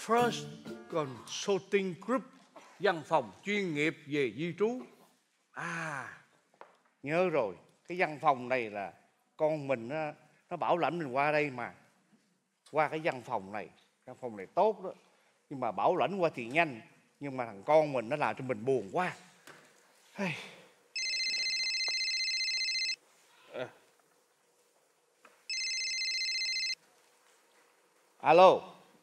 First Consulting Group, văn phòng chuyên nghiệp về di trú. À, nhớ rồi, cái văn phòng này là con mình nó bảo lãnh mình qua đây mà. Qua cái văn phòng này tốt đó. Nhưng mà bảo lãnh qua thì nhanh, nhưng mà thằng con mình nó làm cho mình buồn quá. Alo,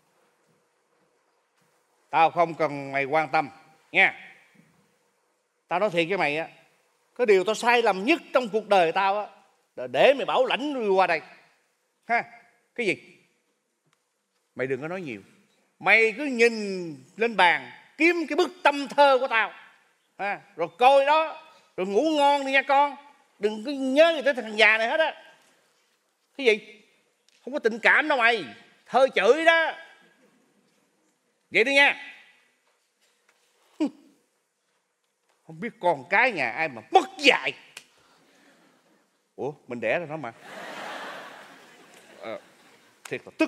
tao không cần mày quan tâm nha. Tao nói thiệt với mày á, cái điều tao sai lầm nhất trong cuộc đời tao á là để mày bảo lãnh đi qua đây ha. Cái gì? Mày đừng có nói nhiều. Mày cứ nhìn lên bàn kiếm cái bức tâm thơ của tao ha, rồi coi đó, rồi ngủ ngon đi nha con. Đừng có nhớ gì tới thằng già này hết á. Cái gì? Không có tình cảm đâu mày, thơ chửi đó. Vậy đi nha. Không biết con cái nhà ai mà mất dạy. Ủa, mình đẻ ra nó mà. Thiệt là tức.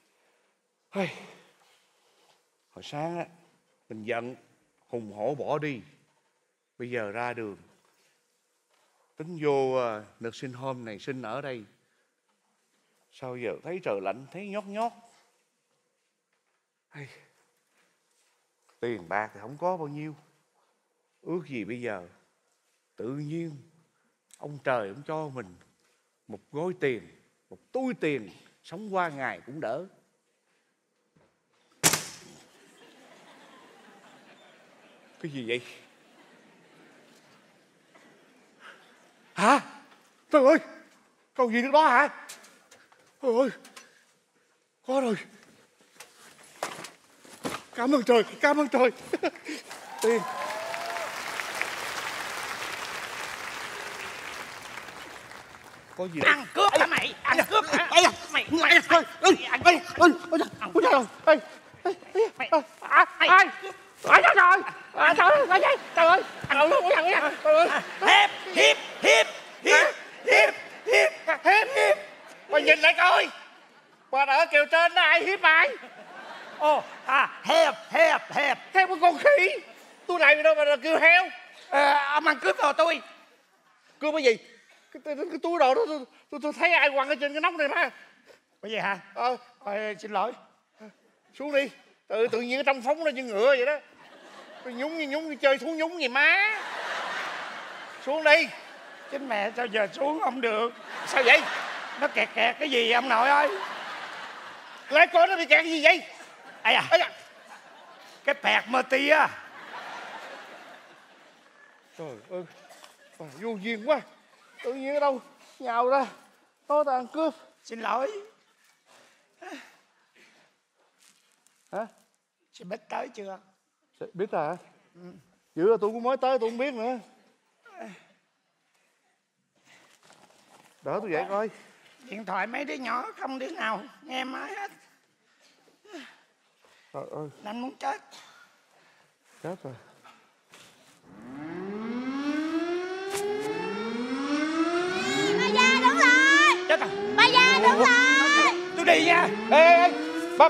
Hồi sáng á, mình giận, hùng hổ bỏ đi. Bây giờ ra đường, tính vô nursing home này, sinh ở đây. Sao giờ thấy trời lạnh, thấy nhót nhót. Tiền bạc thì không có bao nhiêu. Ước gì bây giờ tự nhiên ông trời ông cho mình một gói tiền, một túi tiền, sống qua ngày cũng đỡ. Cái gì vậy? Hả? Trời ơi, còn gì nữa đó hả? Trời ơi, có rồi. Cảm ơn trời, cảm ơn trời. Tiền. Có gì đấy? Ăn cướp hả mày? Ăn cướp hả? Mày ai trời ơi hiếp. Mày nhìn lại coi, bà đỡ kêu trên đó ai hiếp ai? Heo Theo cái con khỉ tôi này đâu mà kêu heo. ông ăn cướp đồ tôi. Cướp cái gì? Cái túi đồ đó tôi thấy ai quăng ở trên cái nóc này mà. Cái gì hả? Xin lỗi. Xuống đi. Tự nhiên ở trong phóng ra như ngựa vậy đó. Tôi nhúng chơi thú nhúng gì má. Xuống đi. Chính mẹ sao giờ xuống không được? Sao vậy? Nó kẹt cái gì ông nội ơi? Lấy coi nó bị kẹt cái gì vậy? Cái pẹt mơ tia. Trời ơi, vô duyên quá. Tự nhiên ở đâu nhào ra nói ta ăn cướp. Xin lỗi. Hả? Chị biết tới chưa? Biết à? Dữ là tôi cũng mới tới tôi không biết nữa. Đỡ tôi dậy coi. Điện thoại mấy đứa nhỏ không đứa nào nghe máy hết. Trời ơi. Anh muốn chết. Chết rồi. Bà già đứng lại. Chết rồi. Bà già đứng lại. Tôi đi nha. Ê, bà.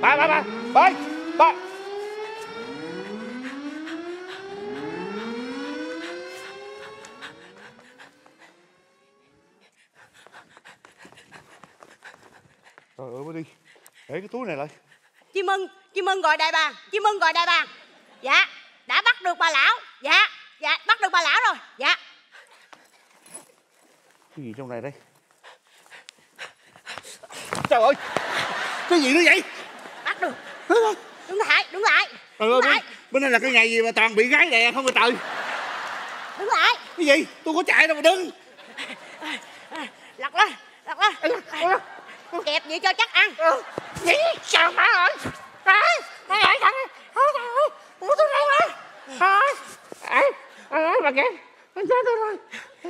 Trời ơi, bà đi. Để cái túi này lại. Chim ưng gọi đại bàng. Dạ, đã bắt được bà lão. Dạ, bắt được bà lão rồi. Dạ. Cái gì trong này đây? Trời ơi, cái gì nữa vậy? Bắt được. Đứng lại. Bên đây là cái ngày gì mà toàn bị gái đè không rồi trời. Đứng lại. Cái gì? Tôi có chạy đâu mà đứng. Lật lên. Kẹp vậy cho chắc ăn. Gì? Sao hả rồi? Trời ơi, tôi đây mà. Bà kìa, bà chết tôi rồi.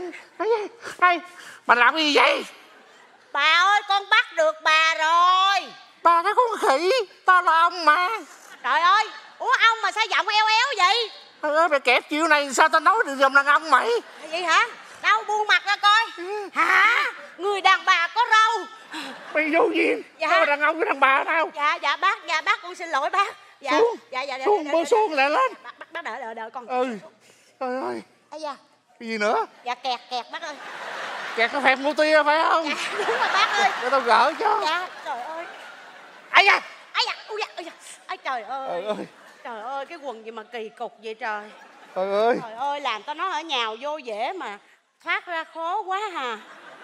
Bà làm cái gì vậy? Bà ơi, con bắt được bà rồi. Bà cái con khỉ, tao là ông mà. Trời ơi, ủa ông mà sao giọng eo vậy? Trời ơi, mày kẹp chiều này sao tao nói được dòng đàn ông mày? Gì hả? Đâu buông mặt ra coi. Hả? người đàn bà có râu. Mày vô duyên. Dạ. Có đàn ông với đàn bà nào? Dạ bác con xin lỗi bác. Dạ. Xuống. Dạ. Xuống, xuống lại lên. Bác đợi con. Ừ. Trời ơi. Ây da. Cái gì nữa? Dạ kẹt bác ơi. Kẹt cái phẹt ngô tia phải không? Dạ đúng rồi bác ơi. Để tao gỡ cho. Dạ trời ơi. Ây da. Ui da. Ây trời ơi. Trời ơi. Trời ơi cái quần gì mà kỳ cục vậy trời. Trời ơi. Trời ơi làm tao nói ở nhào vô dễ mà thoát ra khó quá hà.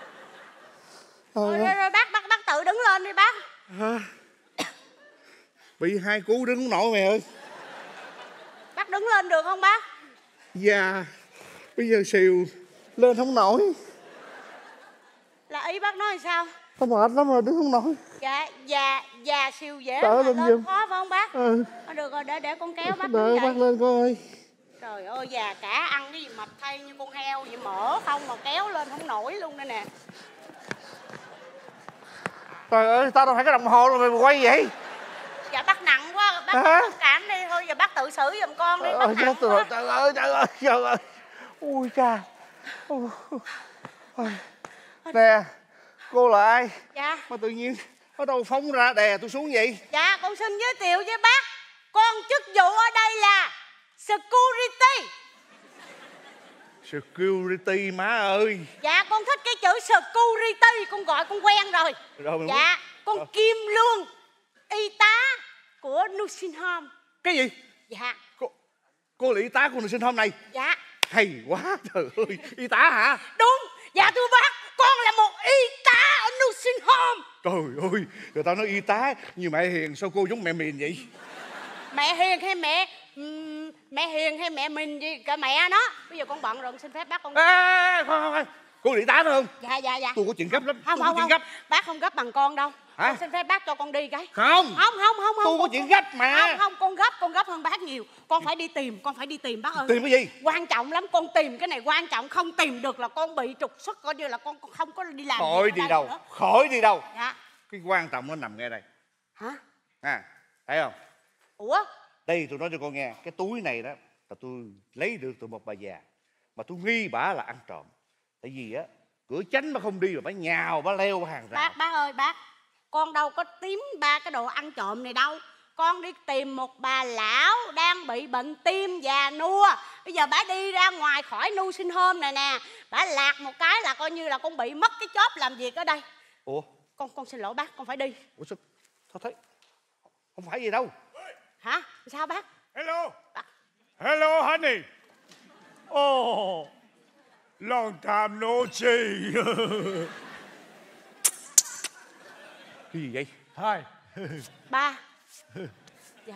Rồi bác tự đứng lên đi bác. Bị hai cú đứng không nổi mày ơi. Bác đứng lên được không bác? Dạ. Bây giờ xìu lên không nổi. Là ý bác nói sao? Tao mệt lắm rồi đứng không nổi. Dạ siêu dễ Đỡ mà lên lên giùm. khó phải không bác? Ừ. Được rồi để con kéo bác Đợi đứng bác dậy. lên coi ơi. Trời ơi già cả ăn cái gì mập thay như con heo vậy mỡ không mà kéo lên không nổi luôn đây nè. Trời ơi tao đâu phải cái đồng hồ rồi mày quay vậy. Dạ bác nặng quá bác Hả? thông cảm đi thôi giờ bác tự xử giùm con đi bác nặng chết rồi. quá. Trời ơi. Ui cha. Nè, cô là ai? Dạ. Mà tự nhiên ở đâu phóng ra đè tôi xuống vậy? Dạ con xin giới thiệu với bác. Con chức vụ ở đây là security. Security má ơi. Dạ con thích cái chữ security. Con gọi con quen rồi. Rồi, Dạ con Kim Lương, y tá của nursing home. Cái gì? Dạ. Cô là y tá của nursing home này? Dạ. Hay quá trời ơi. Y tá hả? Đúng. Dạ thưa bác, con là một y tá ở nursing home. Trời ơi, người ta nói y tá như mẹ hiền, sao cô giống mẹ miền vậy? Mẹ hiền hay mẹ hiền hay mẹ mình gì cả mẹ nó. Bây giờ con bận rồi, con xin phép bác con. Không. Cô là y tá phải không? Dạ. Tôi có chuyện gấp lắm. Không, Tôi có chuyện gấp. bác không gấp bằng con đâu. Hả? Con xin phép bác cho con đi cái. Không. Tôi có chuyện gấp mà. Không, con gấp hơn bác nhiều. Con phải đi tìm bác ơi. Tìm cái gì? Quan trọng lắm, con tìm cái này quan trọng. Không tìm được là con bị trục xuất, coi như là con không có đi làm. Khỏi đi đâu, khỏi đi đâu. Dạ. Cái quan trọng nó nằm ngay đây. Hả? Thấy không? Ủa? Đây tôi nói cho con nghe. Cái túi này đó là tôi lấy được từ một bà già mà tôi nghi bả là ăn trộm. Tại vì á, cửa chánh mà không đi rồi bả nhào, bả leo hàng rào. Bác ơi bác, con đâu có tím ba cái đồ ăn trộm này đâu. Con đi tìm một bà lão đang bị bệnh tim già nua. Bây giờ bả đi ra ngoài khỏi nursing home này nè, bả lạc một cái là coi như là con bị mất cái job làm việc ở đây. Ủa? Con xin lỗi bác, con phải đi. Ủa sao thấy không phải gì đâu. Hả? Sao bác? Hello. Hello honey. Oh, long time no see. Cái gì vậy? Hi. Ba. Dạ.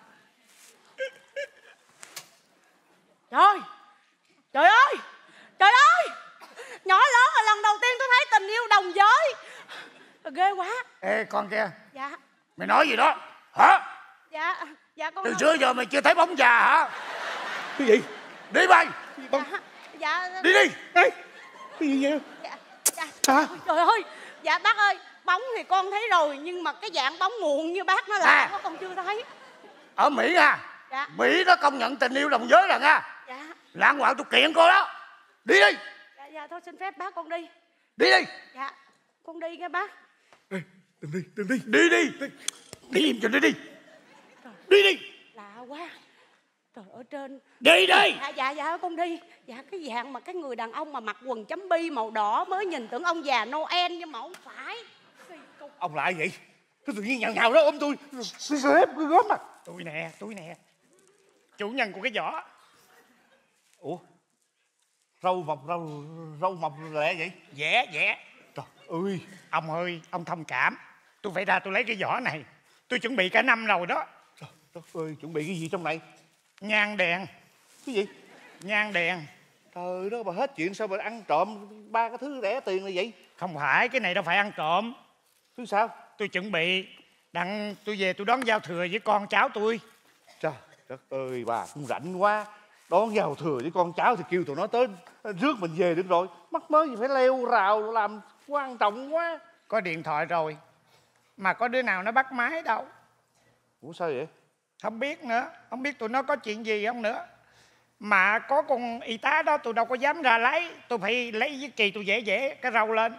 Trời ơi. Nhỏ lớn là lần đầu tiên tôi thấy tình yêu đồng giới. Ghê quá. Ê con kia, Dạ. mày nói gì đó hả? Dạ con Từ không- xưa giờ mày chưa thấy bóng già hả? Cái gì? Đi mày, Dạ. đi đi. Ê, cái gì vậy? Hả? Trời ơi. Dạ bác ơi, bóng thì con thấy rồi, nhưng mà cái dạng bóng muộn như bác nó là con chưa thấy. Ở Mỹ nha, Dạ. Mỹ nó công nhận tình yêu đồng giới rồi nha. Dạ. Lạng hoạn tôi kiện cô đó. Đi đi. Dạ thôi xin phép bác con đi. Đi đi. Dạ. Con đi nghe bác. Ê, đừng đi. Đi đi. Đi im cho đi. Đi đi. Lạ quá. Trời ơi trên. Đi đi. Dạ con đi. Dạ cái dạng mà cái người đàn ông mà mặc quần chấm bi màu đỏ mới nhìn tưởng ông già Noel nhưng mà không phải. Kỳ cục. Ông là ai vậy? Tôi tự nhiên nhào đó ôm tôi. Xếp cái gớm à. Tôi nè. Chủ nhân của cái giỏ. Ủa? Râu mọc lẹ vậy? Vẽ. Trời ơi. Ông ơi, ông thông cảm. Tôi phải ra tôi lấy cái giỏ này. Tôi chuẩn bị cả năm rồi đó. Trời đất ơi, chuẩn bị cái gì trong này? Nhang đèn. Cái gì? Nhang đèn. Trời đó bà hết chuyện sao bà ăn trộm ba cái thứ rẻ tiền này vậy? Không phải, cái này đâu phải ăn trộm. Thứ sao? Tôi chuẩn bị đặng tôi về tôi đón giao thừa với con cháu tôi. Trời đất ơi, bà cũng rảnh quá. Đón giao thừa với con cháu thì kêu tụi nó tới rước mình về được rồi. Mắc mớ gì phải leo rào làm quan trọng quá. Có điện thoại rồi mà có đứa nào nó bắt máy đâu. Ủa sao vậy? Không biết nữa, không biết tụi nó có chuyện gì không nữa. Mà có con y tá đó tôi đâu có dám ra lấy. Tôi phải lấy với Kỳ tôi vẽ cái râu lên.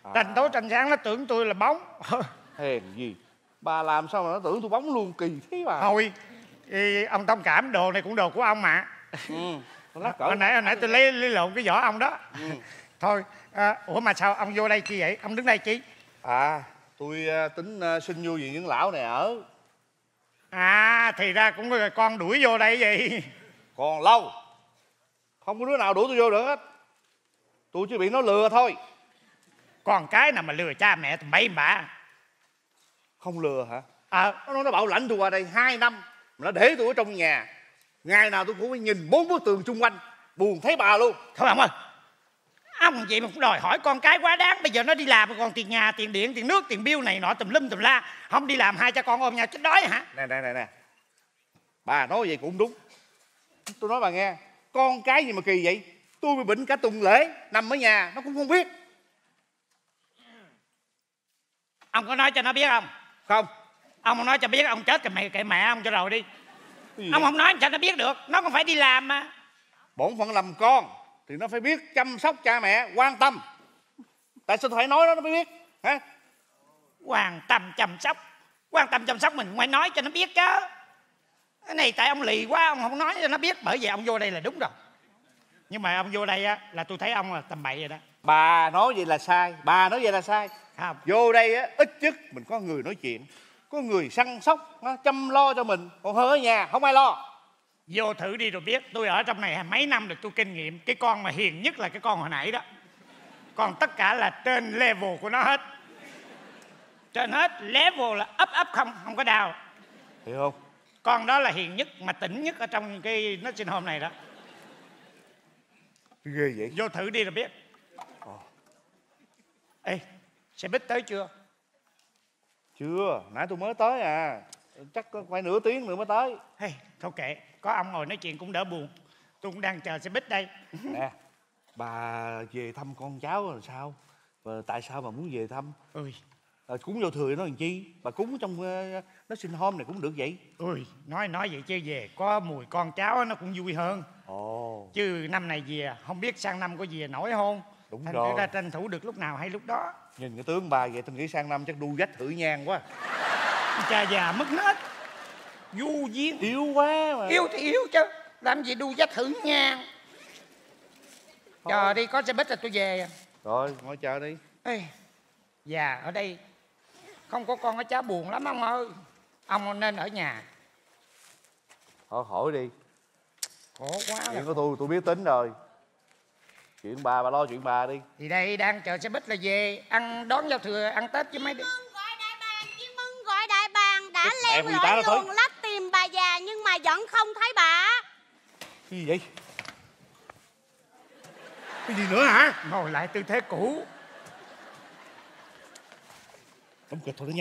Tranh tối tranh sáng nó tưởng tôi là bóng. Hèn gì, bà làm sao mà nó tưởng tôi bóng luôn, kỳ thế bà. Thôi ông thông cảm, đồ này cũng đồ của ông mà. Hồi nãy tôi lấy lộn cái vỏ ông đó. Thôi ủa mà sao ông vô đây chi vậy? Ông đứng đây chi? Tôi tính xin vô viện dưỡng lão này ở. Thì ra cũng có con đuổi vô đây vậy. Còn lâu, không có đứa nào đuổi tôi vô được hết. Tôi chỉ bị nó lừa thôi. Con cái nào mà lừa cha mẹ tầm bậy bạ. Không lừa hả? Nó nói nó bảo lãnh tôi qua đây 2 năm mà nó để tôi ở trong nhà. Ngày nào tôi cũng phải nhìn 4 bức tường xung quanh, buồn thấy bà luôn. Thôi ông ơi, ông vậy mà cũng đòi hỏi con cái quá đáng. Bây giờ nó đi làm còn tiền nhà, tiền điện, tiền nước, tiền bill này nọ tùm lum tùm la. Không đi làm hai cha con ôm nhau chết đói hả? Nè, bà nói vậy cũng đúng. Tôi nói bà nghe, con cái gì mà kỳ vậy? Tôi bị bệnh cả tuần lễ, nằm ở nhà nó cũng không biết. Ông có nói cho nó biết không? Không. Ông không nói cho biết, ông chết kệ mẹ ông cho rồi đi. Ông không nói cho nó biết được, nó còn phải đi làm mà. Bổn phận làm con thì nó phải biết chăm sóc cha mẹ, quan tâm. Tại sao tôi phải nói nó mới biết hả? Quan tâm chăm sóc mình phải nói cho nó biết chứ. Cái này tại ông lì quá, ông không nói cho nó biết. Bởi vậy ông vô đây là đúng rồi. Nhưng mà ông vô đây á là tôi thấy ông là tầm bậy rồi đó. Bà nói vậy là sai. Không. Vô đây á, ít nhất mình có người nói chuyện, có người săn sóc, chăm lo cho mình. Còn hơn ở nhà không ai lo. Vô thử đi rồi biết. Tôi ở trong này mấy năm rồi tôi kinh nghiệm. Cái con mà hiền nhất là cái con hồi nãy đó. Còn tất cả là trên level của nó hết. Trên hết, level là ấp không có đau. Hiểu không? Con đó là hiền nhất mà tỉnh nhất ở trong cái nó sinh hôm này đó. Ghê vậy. Vô thử đi rồi biết. Ê, xe buýt tới chưa? Chưa, nãy tôi mới tới à. Chắc có phải nửa tiếng nữa mới tới. Hey, thôi kệ, có ông ngồi nói chuyện cũng đỡ buồn. Tôi cũng đang chờ xe buýt đây. Nè, bà về thăm con cháu là sao? Và tại sao bà muốn về thăm? Cúng vô thừa nó làm chi? Bà cúng trong nó sinh hôm này cũng được vậy. Nói vậy chứ về có mùi con cháu nó cũng vui hơn. Chứ năm này về không biết sang năm có về nổi không. Đúng thành rồi. ra tranh thủ được lúc nào hay lúc đó. Nhìn cái tướng bà vậy tôi nghĩ sang năm chắc đu vách thử nhang quá. Cha già mất hết. Du duyên. Yếu quá mà. Yếu thì yếu chứ, làm gì đu vách thử nhang. Chờ đi, có xe buýt là tôi về. Rồi ngồi chờ đi. Già ở đây không có con có cháu buồn lắm ông ơi. Ông nên ở nhà. Thôi hỏi đi. Khổ quá. Chuyện của tôi biết tính rồi. Chuyện bà lo chuyện bà đi. Thì đây đang chờ xe buýt là về ăn đón giao thừa, ăn Tết chứ mấy đứa. Mừng gọi đại bàng đã len lỏi luồn lách tìm bà già nhưng mà vẫn không thấy bà. Cái gì vậy? Cái gì nữa hả? Ngồi lại tư thế cũ. Đóng kịch thôi đó nha.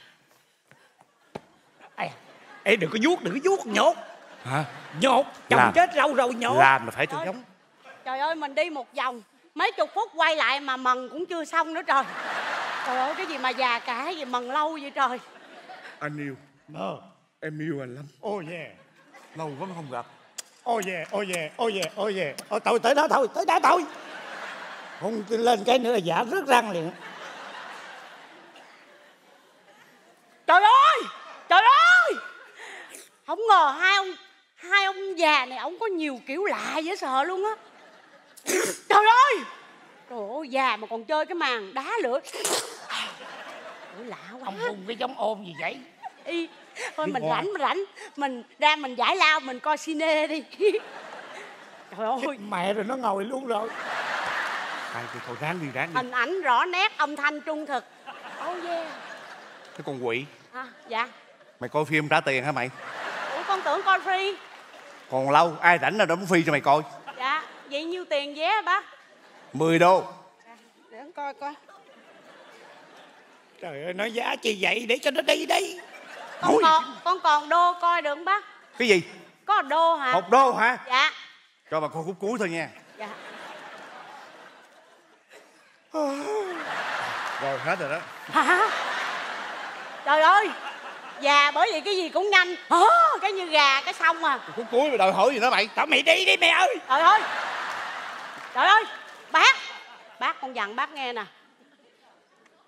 Ê đừng có vuốt, nhột. Hả? Nhột, chồng chết lâu rồi nhột. Làm là phải cho giống. Trời ơi, mình đi một vòng mấy chục phút quay lại mà mần cũng chưa xong nữa trời. Trời ơi, cái gì mà già cả gì mần lâu vậy trời. Anh yêu. Em yêu anh lắm. Lâu quá không gặp. Thôi tới đó thôi. Không lên cái nữa là giả rớt răng liền. Trời ơi, không ngờ hai ông già này ông có nhiều kiểu lạ dễ sợ luôn á. Trời ơi, già mà còn chơi cái màn đá lửa. Lạ quá. Ông hùng cái giống ôm gì vậy? Thôi mình rảnh mình ra mình giải lao mình coi cine đi. Trời ơi, mẹ rồi nó ngồi luôn rồi. Thôi ráng đi. Hình ảnh rõ nét, âm thanh trung thực. Cái con quỷ. Dạ. Mày coi phim trả tiền hả mày? Ủa con tưởng coi free. Còn lâu, ai rảnh nào đóng free cho mày coi. Dạ, vậy nhiêu tiền vé bác? 10 đô. Để con coi. Trời ơi, nói giá chi vậy để cho nó đi đi. Con còn đô coi được không bác? Cái gì? Có 1 đô hả? 1 đô hả? Dạ. Cho bà coi khúc cuối thôi nha. Dạ. Rồi hết rồi đó. Hả? Trời ơi, già bởi vì cái gì cũng nhanh. Cái như gà cái xong à. Khúc cuối mày đòi hỏi gì nữa mày? Tao mày đi mày ơi. Trời ơi, bác con dặn bác nghe nè.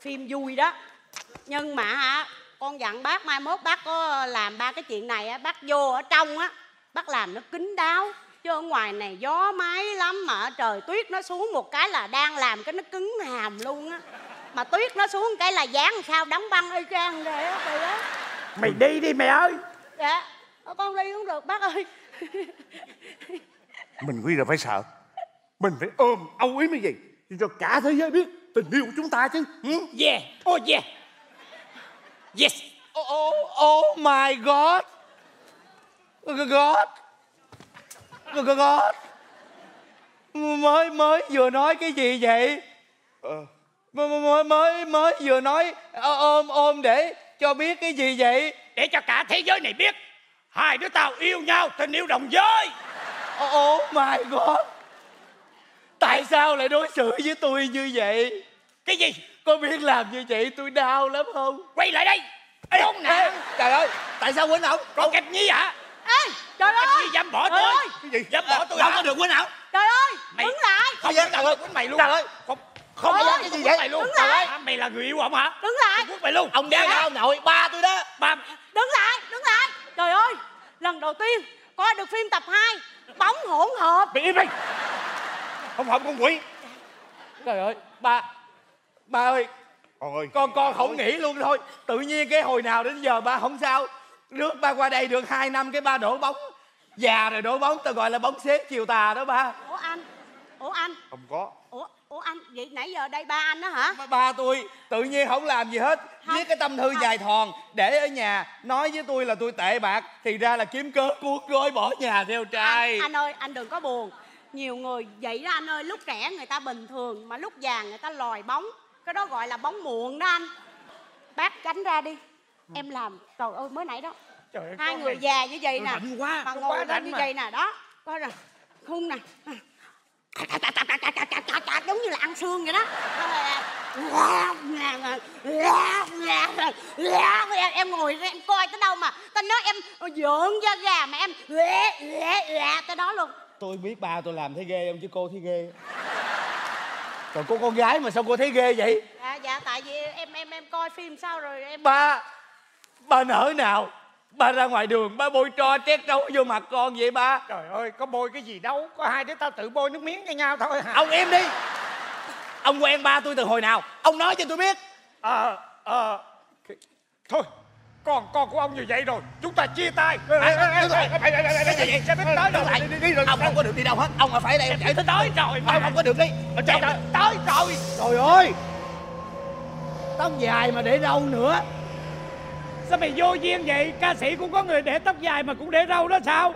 phim vui đó. Nhưng mà hả, con dặn bác mai mốt bác có làm 3 cái chuyện này á, bác vô ở trong á, bác làm nó kín đáo. Chứ ở ngoài này gió máy lắm, mà trời tuyết nó xuống một cái là đang làm cái nó cứng hàm luôn á. Mà tuyết nó xuống cái là dán sao đóng băng y chang vậy á kìa đó. Mày đi đi mẹ ơi. Dạ, con đi cũng được bác ơi. Mình bây giờ phải sợ, mình phải ôm âu yếm cái gì cho cả thế giới biết tình yêu của chúng ta chứ. Yeah, oh yeah. Yes. Oh my God. God. Mới vừa nói cái gì vậy? Mới vừa nói ôm để cho biết cái gì vậy? Để cho cả thế giới này biết hai đứa tao yêu nhau, tình yêu đồng giới. Oh my God. Tại sao lại đối xử với tôi như vậy? Cái gì? Có biết làm như vậy tôi đau lắm không? Quay lại đây. Khốn nạn. Trời ơi, tại sao quýnh ổng? Con kẹp nhi hả? Ê, trời Kẹp ơi. nhi dám bỏ Trời tôi. ơi. Cái gì? Dám bỏ tôi Đâu hả? có được quýnh ổng. Trời ơi, Mày- đứng lại. Không Trời dám ơi. quýnh mày luôn. Trời ơi. Không Trời dám ơi. quýnh mày luôn. Đứng lại. Hả? Mày là người yêu ổng hả? Đứng lại. Quýnh mày luôn. Ông đeo Dạ. đâu ông nội, ba tôi đó. Ba. Đứng lại. Trời ơi, lần đầu tiên coi được phim tập 2 bóng hỗn hợp. Mày im đi. Không hợp con quỷ. Trời ơi, ba ơi, con không nghĩ luôn thôi. Tự nhiên cái hồi nào đến giờ ba không sao. Rước ba qua đây được 2 năm cái ba đổ bóng. Già rồi đổ bóng, tao gọi là bóng xếp chiều tà đó ba. Ủa anh. Không có. Ủa anh, vậy nãy giờ đây ba anh đó hả? Ba tôi tự nhiên không làm gì hết. Không. Viết cái tâm thư dài thòn để ở nhà nói với tôi là tôi tệ bạc, thì ra là kiếm cớ cuốn gói bỏ nhà theo trai. Anh ơi, anh đừng có buồn. Nhiều người vậy đó anh ơi, lúc trẻ người ta bình thường mà lúc già người ta lòi bóng. Cái đó gọi là bóng muộn đó anh. Bác tránh ra đi. Em làm, trời ơi mới nãy đó. Trời ơi, Hai con người này già như vậy nè. rảnh quá, mà con ngồi quá lên rảnh như mà. vậy nè, đó. Coi nè, khung nè. Giống như là ăn xương vậy đó. Em ngồi em coi tới đâu mà tao nói em giỡn da gà mà em tới đó luôn. Tôi biết ba tôi làm thấy ghê không chứ cô thấy ghê. Còn cô con gái mà sao cô thấy ghê vậy? Dạ tại vì em coi phim sao rồi em. Ba nỡ nào ba ra ngoài đường ba bôi tro trét trấu vô mặt con vậy ba? Trời ơi, có bôi cái gì đâu. Có hai đứa tao tự bôi nước miếng cho nhau thôi hả? Ông im đi. Ông quen ba tôi từ hồi nào? Ông nói cho tôi biết. Thôi, con của ông như vậy rồi, chúng ta chia tay. Xe buýt tới rồi. Ông không có được đi đâu hết. Ông phải đây chạy tới Tới rồi mà. Ông không có được đi. Tới rồi. Trời ơi, tóc dài mà để râu nữa. Sao mày vô duyên vậy? Ca sĩ cũng có người để tóc dài mà cũng để râu đó sao?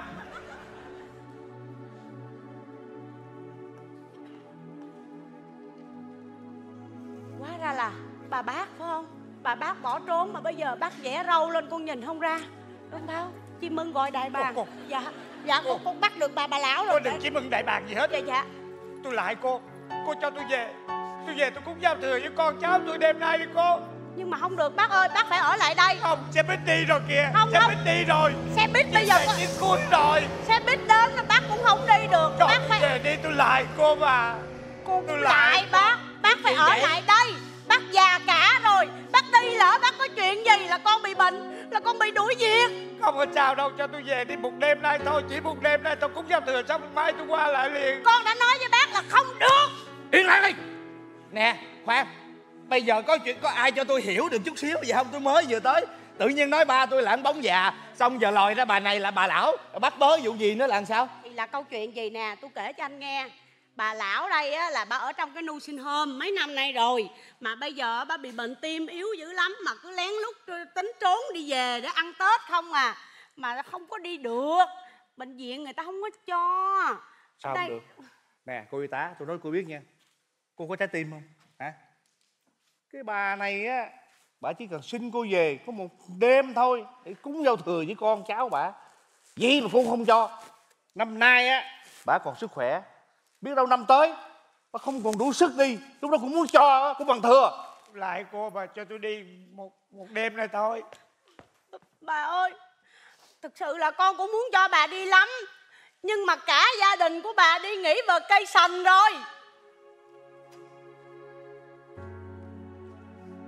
Hóa ra là bà bác phải không? Bà bác bỏ trốn mà bây giờ bác vẽ râu lên con nhìn không ra. Đúng không? Chim ưng gọi đại bàng. Dạ con bắt được bà lão rồi. Cô đừng chỉ mừng đại bàng gì hết. Dạ. Tôi lại cô cho tôi về. Tôi về tôi cũng giao thừa với con cháu tôi đêm nay đi cô. Nhưng mà không được bác ơi, bác phải ở lại đây. Không, xe buýt đi rồi kìa. Không, Xe không. buýt đi rồi. Xe buýt bây giờ Chuyến cuối rồi. xe buýt đến mà bác cũng không đi được. Trời, Bác phải về đi tôi lại cô mà. tôi lại bác phải ở lại đây. Bác già cả rồi, bác đi lỡ bác có chuyện gì là con bị bệnh, là con bị đuổi việc. Không có sao đâu, cho tôi về đi một đêm nay thôi. Chỉ một đêm nay tôi cũng giao thừa xong mai tôi qua lại liền. Con đã nói với bác là không được. Yên lại đi. Nè, khoan. Bây giờ có chuyện có ai cho tôi hiểu được chút xíu vậy không? Tôi mới vừa tới. Tự nhiên nói ba tôi là anh bóng già, xong giờ lòi ra bà này là bà lão. Bắt bớ vụ gì nữa là làm sao? Thì là câu chuyện gì nè, tôi kể cho anh nghe. Bà lão đây á, là bà ở trong cái nursing home mấy năm nay rồi. Mà bây giờ bà bị bệnh tim yếu dữ lắm. Mà cứ lén lút tính trốn đi về để ăn Tết không à. Mà không có đi được. Bệnh viện người ta không có cho. Sao không được? Nè cô y tá, tôi nói cô biết nha. Cô có trái tim không? Hả? Cái bà này á, bà chỉ cần xin cô về có một đêm thôi để cúng giao thừa với con cháu bà. Vậy mà cô không cho. Năm nay á, bà còn sức khỏe. Biết đâu năm tới bà không còn đủ sức đi, lúc đó cũng muốn cho cũng bằng thừa. Lại cô mà cho tôi đi một đêm này thôi. Bà ơi, thực sự là con cũng muốn cho bà đi lắm. Nhưng mà cả gia đình của bà đi nghỉ vacation rồi.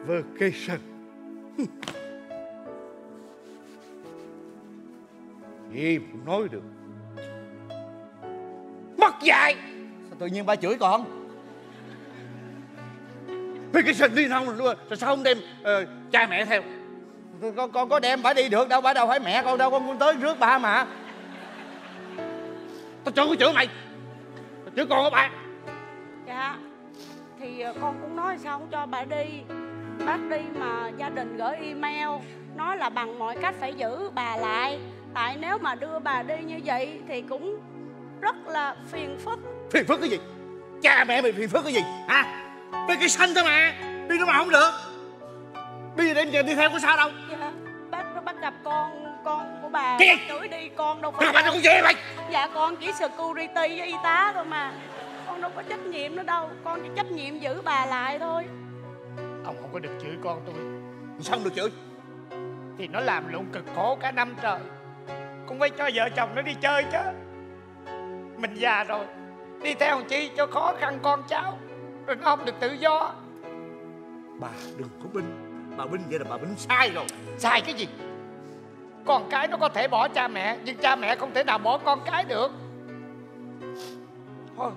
Vacation. Gì mà cũng nói được. Mất dạy. Sao tự nhiên ba chửi con? Vacation đi không rồi sao không đem cha mẹ theo? Con có đem bà đi được đâu, bà đâu phải mẹ con đâu, con tới rước ba mà. Tao cho cái chửi mày. Tao chửi con của bà. Dạ thì con cũng nói sao không cho bà đi. Bác đi mà gia đình gửi email nói là bằng mọi cách phải giữ bà lại. Tại nếu mà đưa bà đi như vậy thì cũng rất là phiền phức. Phiền phức cái gì? Cha mẹ mày phiền phức cái gì hả? Vacation thôi mà. Đi đâu mà không được. Bây giờ đem đi theo có sao đâu. Dạ bác gặp con của bà. Cái gì? Bác chửi đi con đâu phải. Bà nó cũng vậy mày. Dạ con chỉ security với y tá thôi mà. Con đâu có trách nhiệm nữa đâu. Con chỉ trách nhiệm giữ bà lại thôi. Ông không có được chửi con tôi. Sao không được chửi? Thì nó làm lụng cực khổ cả năm trời, cũng phải cho vợ chồng nó đi chơi chứ. Mình già rồi, đi theo làm chi cho khó khăn con cháu, rồi nó không được tự do. Bà đừng có binh. Bà binh vậy là bà binh sai rồi. Sai cái gì? Con cái nó có thể bỏ cha mẹ, nhưng cha mẹ không thể nào bỏ con cái được. Thôi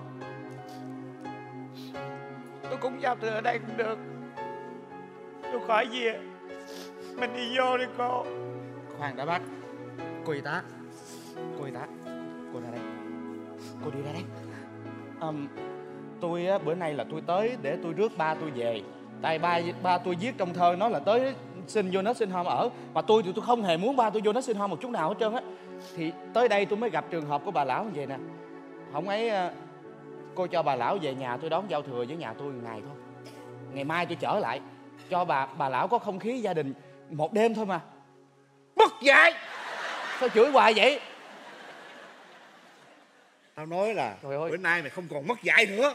tôi cũng giao thừa ở đây cũng được. Tôi khỏi về, mình đi vô đi cô. Khoan đã bác. Cô y tá, cô y tá, cô ra đây, cô đi ra đây. Tôi á, bữa nay là tôi tới để tôi rước ba tôi về. Tại ba tôi viết trong thơ nói là tới xin vô nursing home ở. Mà tôi thì tôi không hề muốn ba tôi vô nursing home một chút nào hết trơn á. Thì tới đây tôi mới gặp trường hợp của bà lão như vậy nè. Không ấy, cô cho bà lão về nhà tôi đón giao thừa với nhà tôi một ngày thôi. Ngày mai tôi trở lại cho bà lão có không khí gia đình một đêm thôi mà. Mất dạy. Sao chửi hoài vậy? Tao nói là Trời ơi. bữa nay mày không còn mất dạy nữa.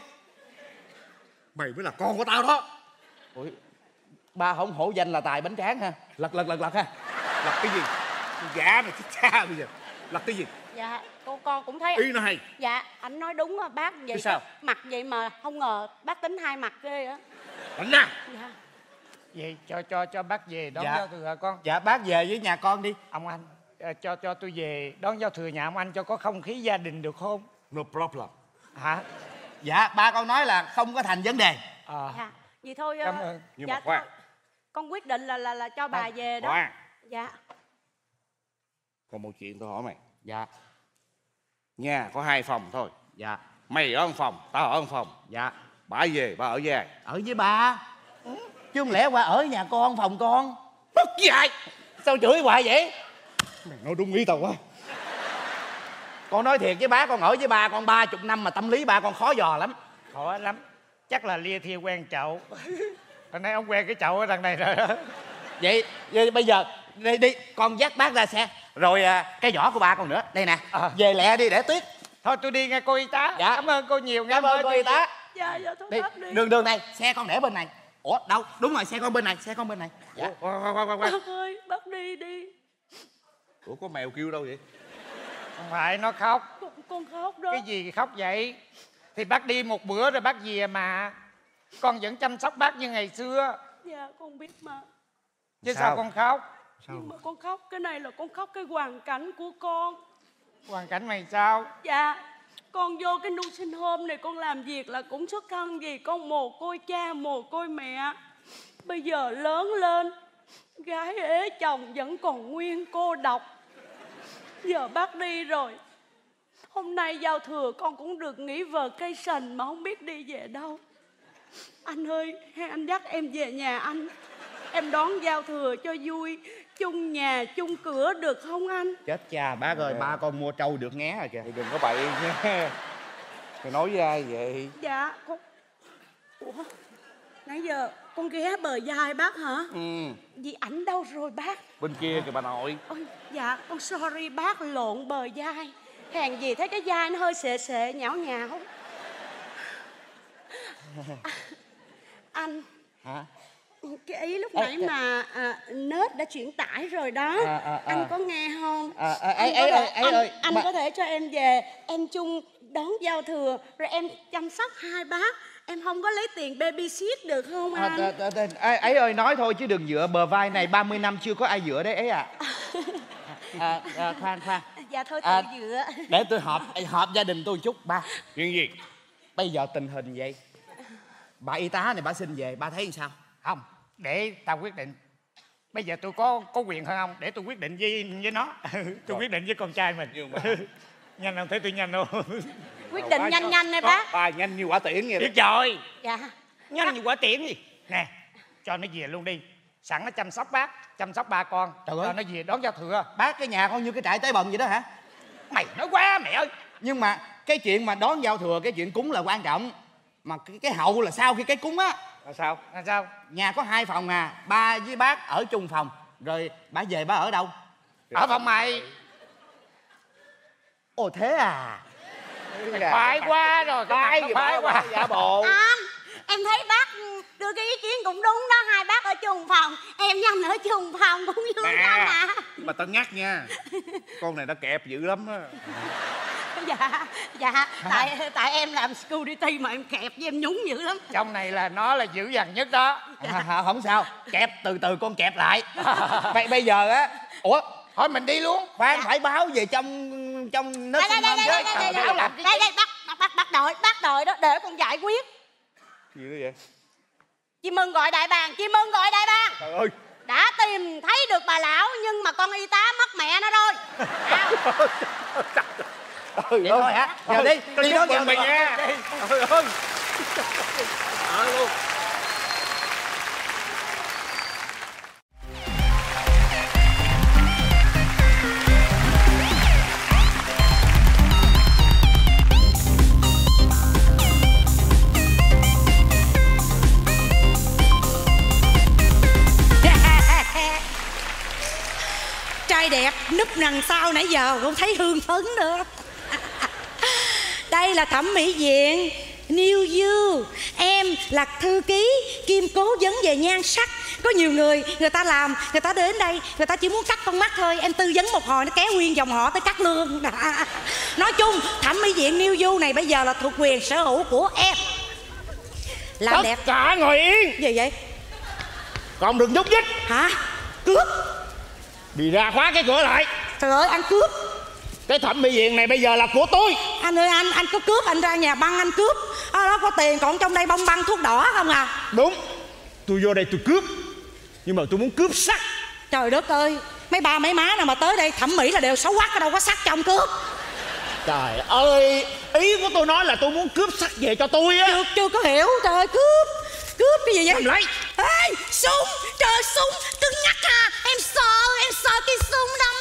Mày mới là con của tao đó. Ủa, ba không hổ danh là tài bánh tráng ha. Lật ha. Lật cái gì? Dạ mày chết cha bây giờ. Lật cái gì? Dạ con cũng thấy. Ý nó hay. Dạ anh nói đúng á bác. Vậy sao? Mặt vậy mà không ngờ bác tính hai mặt ghê á. Đánh ra. Dạ. Vậy cho bác về đón Dạ. giao thừa con. Dạ bác về với nhà con đi. Ông anh, cho tôi về đón giao thừa nhà ông anh cho có không khí gia đình được không? No problem. Hả? Dạ ba con nói là không có thành vấn đề. Dạ vậy thôi. Cảm ơn. Nhưng dạ, mà khoan. thôi. Con quyết định là cho bà về đó. Khoan. Dạ. Còn một chuyện tôi hỏi mày. Dạ. Nhà có 2 phòng thôi. Dạ. Mày ở một phòng, tao ở một phòng. Dạ. Bà về, bà ở với ai? Ở với ba. Chứ không lẽ qua ở nhà con, phòng con. Mất dạy. Sao chửi hoài vậy? Mày nói đúng ý tao quá. Con nói thiệt với bá, con ở với ba con 30 năm mà tâm lý ba con khó dò lắm. Khó lắm. Chắc là lia thia quen chậu. Hồi nay ông quen cái chậu ở đằng này rồi đó. Vậy bây giờ đi con dắt bác ra xe. Rồi cái giỏ của ba con nữa. Đây nè. Về lẹ đi để tuyết. Thôi tôi đi nghe cô y tá. Dạ. Cảm ơn cô nhiều. Cảm ơn cô y tá. Dạ thôi Đi. bác đi. Đường này, xe con để bên này. Ủa đâu? Đúng rồi, xe con bên này, Dạ. Khoan. Bác ơi bác đi. Ủa có mèo kêu đâu vậy? Không phải nó khóc. Con khóc đó. Cái gì khóc vậy? Thì bác đi một bữa rồi bác về mà. Con vẫn chăm sóc bác như ngày xưa. Dạ con biết mà. Chứ sao con khóc? Nhưng mà con khóc cái này là con khóc cái hoàn cảnh của con. Hoàn cảnh mày sao? Dạ con vô cái nursing home này con làm việc là cũng xuất thân gì. Con mồ côi cha mồ côi mẹ. Bây giờ lớn lên gái ế chồng vẫn còn nguyên cô độc. Giờ bác đi rồi. Hôm nay giao thừa con cũng được nghỉ vacation mà không biết đi về đâu. Anh ơi, hay anh dắt em về nhà anh. Em đón giao thừa cho vui. Chung nhà, chung cửa được không anh? Chết cha bác ơi, ba con mua trâu được nghé rồi kìa. Mày đừng có bậy nha. Mày nói với ai vậy? Dạ, con... Ủa, nãy giờ con ghé bờ vai bác hả? Vì ảnh đâu rồi bác? Bên kia kìa bà nội. Ôi, dạ, con sorry bác lộn bờ vai. Hèn gì thấy cái vai nó hơi sệ sệ, nhão nhão. Anh. Hả? Cái ý lúc nãy mà nết đã chuyển tải rồi đó. Anh có nghe không? Anh có thể cho em về. Em chung đón giao thừa. Rồi em chăm sóc hai bác. em không có lấy tiền babysit được không anh? Ấy ơi, nói thôi chứ đừng dựa bờ vai này, 30 năm chưa có ai dựa đấy ấy à. Khoan. Dạ thôi tự dựa. Để tôi họp gia đình tôi chút ba. Chuyện gì? Bây giờ tình hình vậy, bà y tá này bà xin về, ba thấy sao? Không, để tao quyết định. Bây giờ tôi có quyền hơn không? Để tôi quyết định với nó. Tôi quyết định với con trai mình. Nhanh không? Thấy tôi nhanh không? Quyết định nhanh đây bác. Ba nhanh như quả tiễn vậy đó. Biết rồi. Dạ. Nhanh như quả tiễn gì. Nè, cho nó về luôn đi. Sẵn nó chăm sóc bác, chăm sóc ba con. Trời ơi. Cho nó về đón giao thừa. Bác, cái nhà con như cái trại Tế Bần vậy đó hả? Mày nói quá mẹ ơi. Nhưng mà cái chuyện mà đón giao thừa, cái chuyện cúng là quan trọng. Mà cái hậu là sau khi cái cúng á. Là sao? Là sao? Nhà có 2 phòng à, ba với bác ở chung phòng. Rồi bà về bà ở đâu? Ở phòng mày. Ồ thế à? Khoái quá rồi. Cái gì khoái quá. giả bộ. Anh, em thấy bác đưa cái ý kiến cũng đúng đó. Hai bác ở chung phòng, em với anh ở chung phòng cũng vui lắm à. Mà tao nhắc nha, con này nó kẹp dữ lắm á. Dạ, tại em làm security mà em kẹp với em nhúng dữ lắm. Trong này là nó là dữ dằn nhất đó. Không sao, kẹp từ từ con kẹp lại. Bây giờ á, ủa Thôi mình đi luôn. khoan, phải báo về trong nó Đây, bác đợi đó để con giải quyết. Gì đó vậy? Chị Mừng gọi đại bàng. Trời ơi. Đã tìm thấy được bà lão nhưng mà con y tá mất mẹ nó rồi. Vậy thôi hả? Giờ đi đó mừng mày nha. Trời ơi. Luôn. Trai đẹp núp đằng sau nãy giờ không thấy hương phấn nữa. Đây là thẩm mỹ viện New You. Em là thư ký kiêm cố vấn về nhan sắc. Có nhiều người ta làm, người ta đến đây, người ta chỉ muốn cắt con mắt thôi. Em tư vấn một hồi nó kéo nguyên dòng họ tới cắt luôn. Nói chung thẩm mỹ viện New You này bây giờ là thuộc quyền sở hữu của em. Làm đẹp. Tất cả ngồi yên. Gì vậy? Còn đừng nhúc nhích. Hả? Cướp? Đi ra khóa cái cửa lại. Trời ơi, anh cướp. Cái thẩm mỹ viện này bây giờ là của tôi. Anh ơi, anh có cướp, anh ra nhà băng anh cướp. Đó có tiền, còn trong đây bông băng thuốc đỏ không à? Đúng. Tôi vô đây tôi cướp. Nhưng mà tôi muốn cướp sắc. Trời đất ơi, mấy ba mấy má nào mà tới đây thẩm mỹ là đều xấu quắc, ở đâu có sắc cho ông cướp. Trời ơi, ý của tôi nói là tôi muốn cướp sắc về cho tôi á. Chưa có hiểu, trời ơi, cướp cái gì vậy? Cầm lấy. Ê, súng, trời súng, cứng nhắc à. Em sợ cái súng lắm.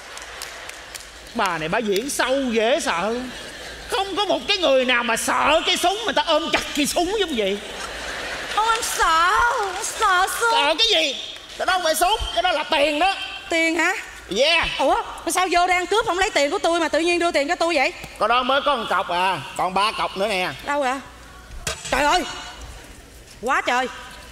Bà này bà diễn sâu dễ sợ. Không có một cái người nào mà sợ cái súng mà ta ôm chặt cái súng giống vậy. Ô, em sợ súng. Sợ cái gì? Cái đó không phải súng, cái đó là tiền đó. Tiền hả? Yeah. Ủa, sao vô đang cướp không lấy tiền của tôi mà tự nhiên đưa tiền cho tôi vậy? Còn đó mới có 1 cọc à, còn 3 cọc nữa nè. Đâu vậy? Trời ơi, quá trời.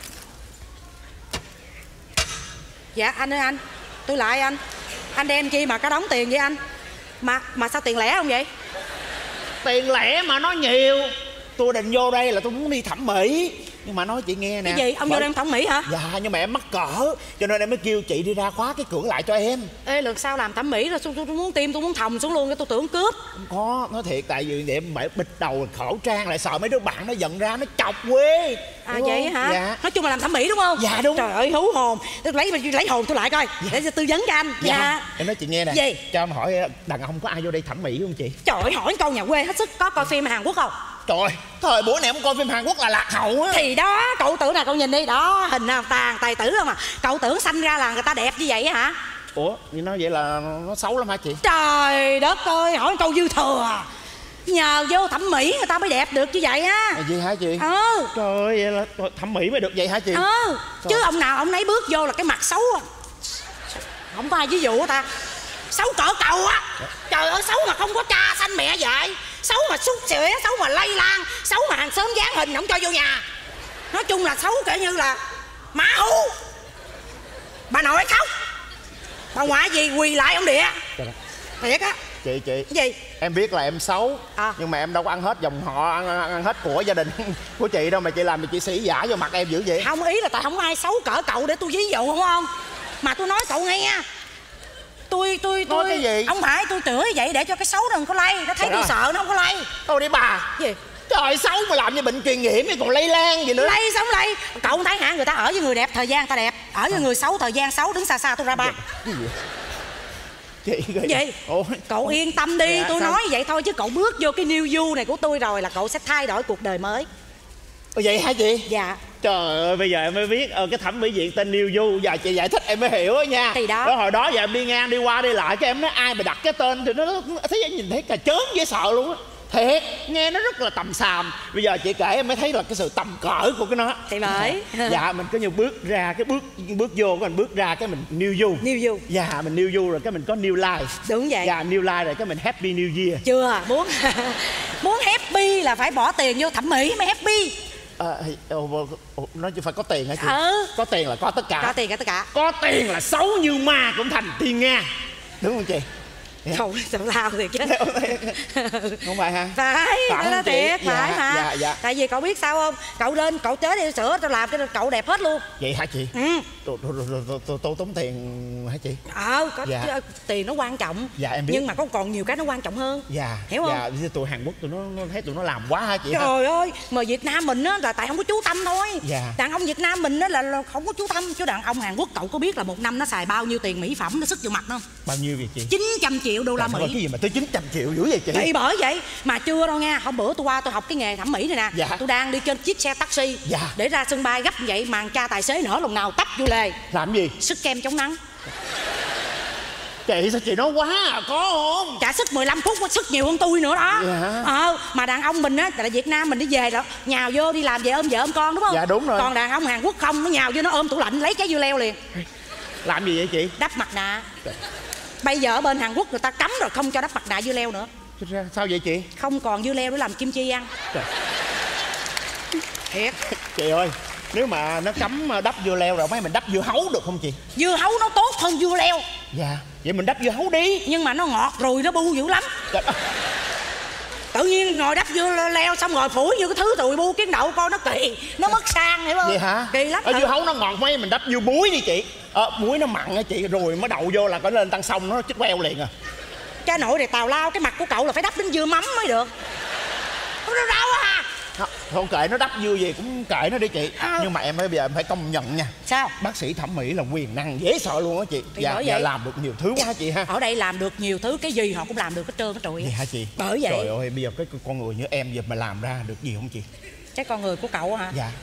Dạ anh ơi anh, tôi lại anh đem chi mà cả đống tiền vậy anh? Mà sao tiền lẻ không vậy? Tiền lẻ mà nó nhiều. Tôi định vô đây là tôi muốn đi thẩm mỹ. Nhưng mà nói chị nghe nè. Cái gì? Ông vô đây em thẩm mỹ hả? Dạ, nhưng mà em mắc cỡ cho nên em mới kêu chị đi ra khóa cái cửa lại cho em. Ê, lần sau làm thẩm mỹ rồi tôi muốn tim tôi muốn thòng xuống luôn, tôi tưởng cướp. Không có, nói thiệt, tại vì vậy em phải bịt đầu khẩu trang lại, sợ mấy đứa bạn nó giận ra nó chọc quê. À vậy hả? Dạ. Nói chung là làm thẩm mỹ đúng không? Dạ đúng. Trời ơi hú hồn. Tôi lấy hồn tôi lại coi. Dạ. Để tư vấn cho anh. Dạ. Em nói chị nghe nè. Gì? Cho em hỏi đàn ông có ai vô đây thẩm mỹ không chị? Trời ơi, hỏi câu nhà quê hết sức. Có coi phim Hàn Quốc không? Trời ơi, thời buổi này em coi phim Hàn Quốc là lạc hậu á. Thì đó, cậu tưởng là cậu nhìn đi. Đó, hình nào tài tử không à. Cậu tưởng sanh ra là người ta đẹp như vậy á hả? Ủa, như nói vậy là nó xấu lắm hả chị? Trời đất ơi, hỏi câu dư thừa. Nhờ vô thẩm mỹ người ta mới đẹp được như vậy á. À, gì hả chị? Trời ơi, vậy là thẩm mỹ mới được vậy hả chị? Chứ ông nào ông nấy bước vô là cái mặt xấu à. Không có ai ví dụ ta. Xấu cỡ cậu á. Trời ơi, xấu mà không có cha sanh mẹ vậy. Xấu mà xúc xỉa, xấu mà lây lan, xấu mà hàng xóm dán hình không cho vô nhà. Nói chung là xấu kể như là má hú. Bà nội khóc. Bà ngoại gì quỳ lại ông địa. Thiệt á. Chị Gì? em biết là em xấu nhưng mà em đâu có ăn hết dòng họ, ăn hết của gia đình của chị đâu mà chị làm thì chị sĩ giả vô mặt em dữ vậy. Không, ý là tại không ai xấu cỡ cậu để tôi ví dụ không? Mà tôi nói cậu nghe nha. Tôi nói cái gì? Không phải tôi chửi vậy để cho cái xấu đừng có lây. Nó thấy tôi sợ nó không có lây. Thôi đi bà. Gì? Trời, xấu mà làm như bệnh truyền nhiễm thì còn lây lan gì nữa. Lây sống lây. Cậu không thấy hả, người ta ở với người đẹp thời gian ta đẹp, ở với người xấu thời gian xấu, đứng xa xa tôi ra ba. Cái gì? Chị gì? Cậu yên tâm đi. Tôi sao? nói vậy thôi chứ cậu bước vô cái new you này của tôi rồi là cậu sẽ thay đổi cuộc đời mới. Vậy hả chị? Dạ. Trời ơi, bây giờ em mới biết cái thẩm mỹ viện tên New Du. Giờ chị giải thích em mới hiểu á nha. Thì đó. Hồi đó giờ em đi ngang đi qua đi lại, cái em nói ai mà đặt cái tên thì nó thấy nhìn thấy cà chớn dễ sợ luôn á. Thiệt, nghe nó rất là tầm xàm. Bây giờ chị kể em mới thấy là cái sự tầm cỡ của cái nó. Thì bởi. Dạ, mình có nhiều bước ra, cái bước vô, cái mình bước ra cái mình New Du. New you. Dạ, mình New Du rồi cái mình có New Life. Đúng vậy. Dạ, New Life rồi cái mình Happy New Year. Chưa, muốn happy là phải bỏ tiền vô thẩm mỹ mới happy. Nó chỉ phải có tiền hả chị? Có tiền là có tất cả. Có tiền cả tất cả. Có tiền là xấu như ma cũng thành tiên Nga. Đúng không chị? Không, tào lao thiệt chứ. Không phải hả? Phải, đó là thiệt, phải mà. Dạ. Tại vì cậu biết sao không? Cậu lên, cậu tới đi sửa, tao làm cho cậu đẹp hết luôn. Vậy hả chị? Tôi tốn tiền hả chị? Có tiền nó quan trọng. Dạ em biết. Nhưng mà có còn nhiều cái nó quan trọng hơn. Dạ. Hiểu không? Dạ, tụi Hàn Quốc tụi nó thấy tụi nó làm quá hả chị? Trời ơi, mà Việt Nam mình á là tại không có chú tâm thôi. Dạ. Đàn ông Việt Nam mình á là không có chú tâm. Chứ đàn ông Hàn Quốc cậu có biết là một năm nó xài bao nhiêu tiền mỹ phẩm nó sức vô mặt không? Bao nhiêu vậy chị? 900 triệu đô la Mỹ. Cái gì mà tới 900 triệu dữ vậy chị? Thì bởi vậy mà chưa đâu nha. Hôm bữa tôi qua tôi học cái nghề thẩm mỹ này nè. Dạ. Tôi đang đi trên chiếc xe taxi. Dạ. Để ra sân bay gấp vậy mà cha tài xế nở lòng nào tấp vô lề. Làm gì? Sức kem chống nắng. Chị sao chị nói quá à, có không? Trả sức 15 phút có sức nhiều hơn tôi nữa đó. Dạ. Mà đàn ông mình á, tại Việt Nam mình đi về đó nhào vô đi làm về ôm vợ ôm con đúng không? Dạ đúng rồi. Còn đàn ông Hàn Quốc không, nó nhào vô nó ôm tủ lạnh lấy trái dưa leo liền. Làm gì vậy chị? Đắp mặt nạ. Bây giờ ở bên Hàn Quốc người ta cấm rồi, không cho đắp mặt nạ dưa leo nữa. Sao vậy chị? Không còn dưa leo để làm kim chi ăn. Trời. Thiệt. Chị ơi, nếu mà nó cấm đắp dưa leo rồi mấy mình đắp dưa hấu được không chị? Dưa hấu nó tốt hơn dưa leo. Dạ. Vậy mình đắp dưa hấu đi. Nhưng mà nó ngọt rồi nó bu dữ lắm. Trời. Tự nhiên ngồi đắp dưa leo xong rồi phủi như cái thứ tụi bu kiến đậu coi nó kỳ, nó mất sang hiểu không? Vậy hả? Kỳ lắm. Ở dưa hấu nó ngọt mấy mình đắp dưa muối đi chị. Muối nó mặn á chị, rồi mới đậu vô là có lên tăng sông nó chích queo liền à. Cha nội này tào lao, cái mặt của cậu là phải đắp đến dưa mắm mới được. Không đâu đâu à. Không kệ nó đắp dưa gì cũng kệ nó đi chị. Nhưng mà em bây giờ em phải công nhận nha. Sao? Bác sĩ thẩm mỹ là quyền năng dễ sợ luôn á chị. Thì bởi vậy. Làm được nhiều thứ quá chị ha. Ở đây làm được nhiều thứ, cái gì họ cũng làm được hết trơn hết trụi. Vậy hả chị? Bởi vậy. Trời ơi, bây giờ cái con người như em giờ mà làm ra được gì không chị? Cái con người của cậu hả? Dạ.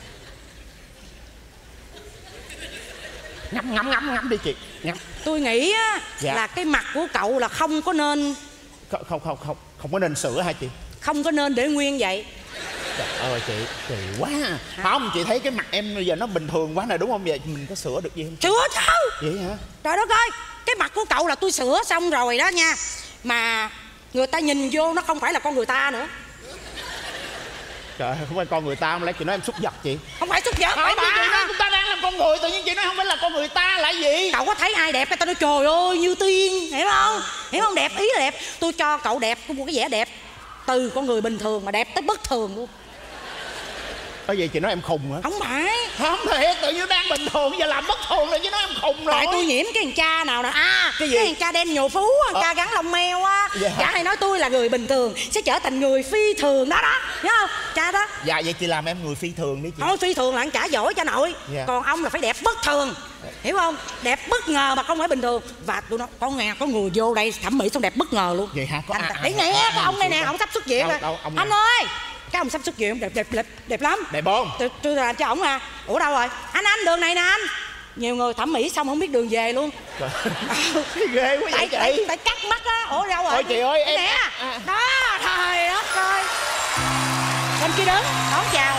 Ngắm đi chị. Ngắm. Tôi nghĩ á, Dạ. là cái mặt của cậu là không có nên. Không có nên sửa hả chị? Không có nên để nguyên vậy. Trời ơi chị, kỳ quá. Không, chị thấy cái mặt em bây giờ nó bình thường quá này đúng không? Vậy mình có sửa được gì không? Sửa sao? Vậy hả? Trời đất ơi, cái mặt của cậu là tôi sửa xong rồi đó nha. Mà người ta nhìn vô nó không phải là con người ta nữa. Trời ơi, không phải con người ta, không lẽ chị nói em xúc vật chị? Không phải xúc vật, Không, phải chị nói bà. chúng ta đang làm con người, tự nhiên chị nói không phải là con người ta là gì? Cậu có thấy ai đẹp cái tao nói trời ơi như tiên, hiểu không? Hiểu không? Đẹp, ý là đẹp. Tôi cho cậu đẹp, có một cái vẻ đẹp từ con người bình thường mà đẹp tới bất thường luôn. Có gì chị nói em khùng hả? Không phải. Không thiệt, tự nhiên đang bình thường giờ làm bất thường rồi chứ nói em khùng rồi. Tại tôi nhiễm cái thằng cha nào nè. Cái gì? Cái thằng cha đen nhồ phú, thằng cha gắn lông mèo á. Dạ. Cha hay nói tôi là người bình thường sẽ trở thành người phi thường đó đó. Nhớ không? Cha đó. Dạ vậy chị làm em người phi thường đi chị. Thôi phi thường là anh chả giỏi cha nội. Dạ. Còn ông là phải đẹp bất thường. Hiểu không? Đẹp bất ngờ mà không phải bình thường. Và tôi nói có người vô đây thẩm mỹ xong đẹp bất ngờ luôn. Vậy hả? Có Đấy nè, cái ông này nè, ông sắp xuất viện rồi. Anh ơi, cái ông sắp xuất viện đẹp lắm. Đẹp không? Tôi làm cho ổng à. Ủa đâu rồi? Anh đường này nè anh. Nhiều người thẩm mỹ xong không biết đường về luôn. Ghê quá vậy chị. Tại cắt mắt á. Ủa đâu rồi? Ôi chị ơi em. Nè. Đó, trời đất ơi. Bên kia đứng, đón chào.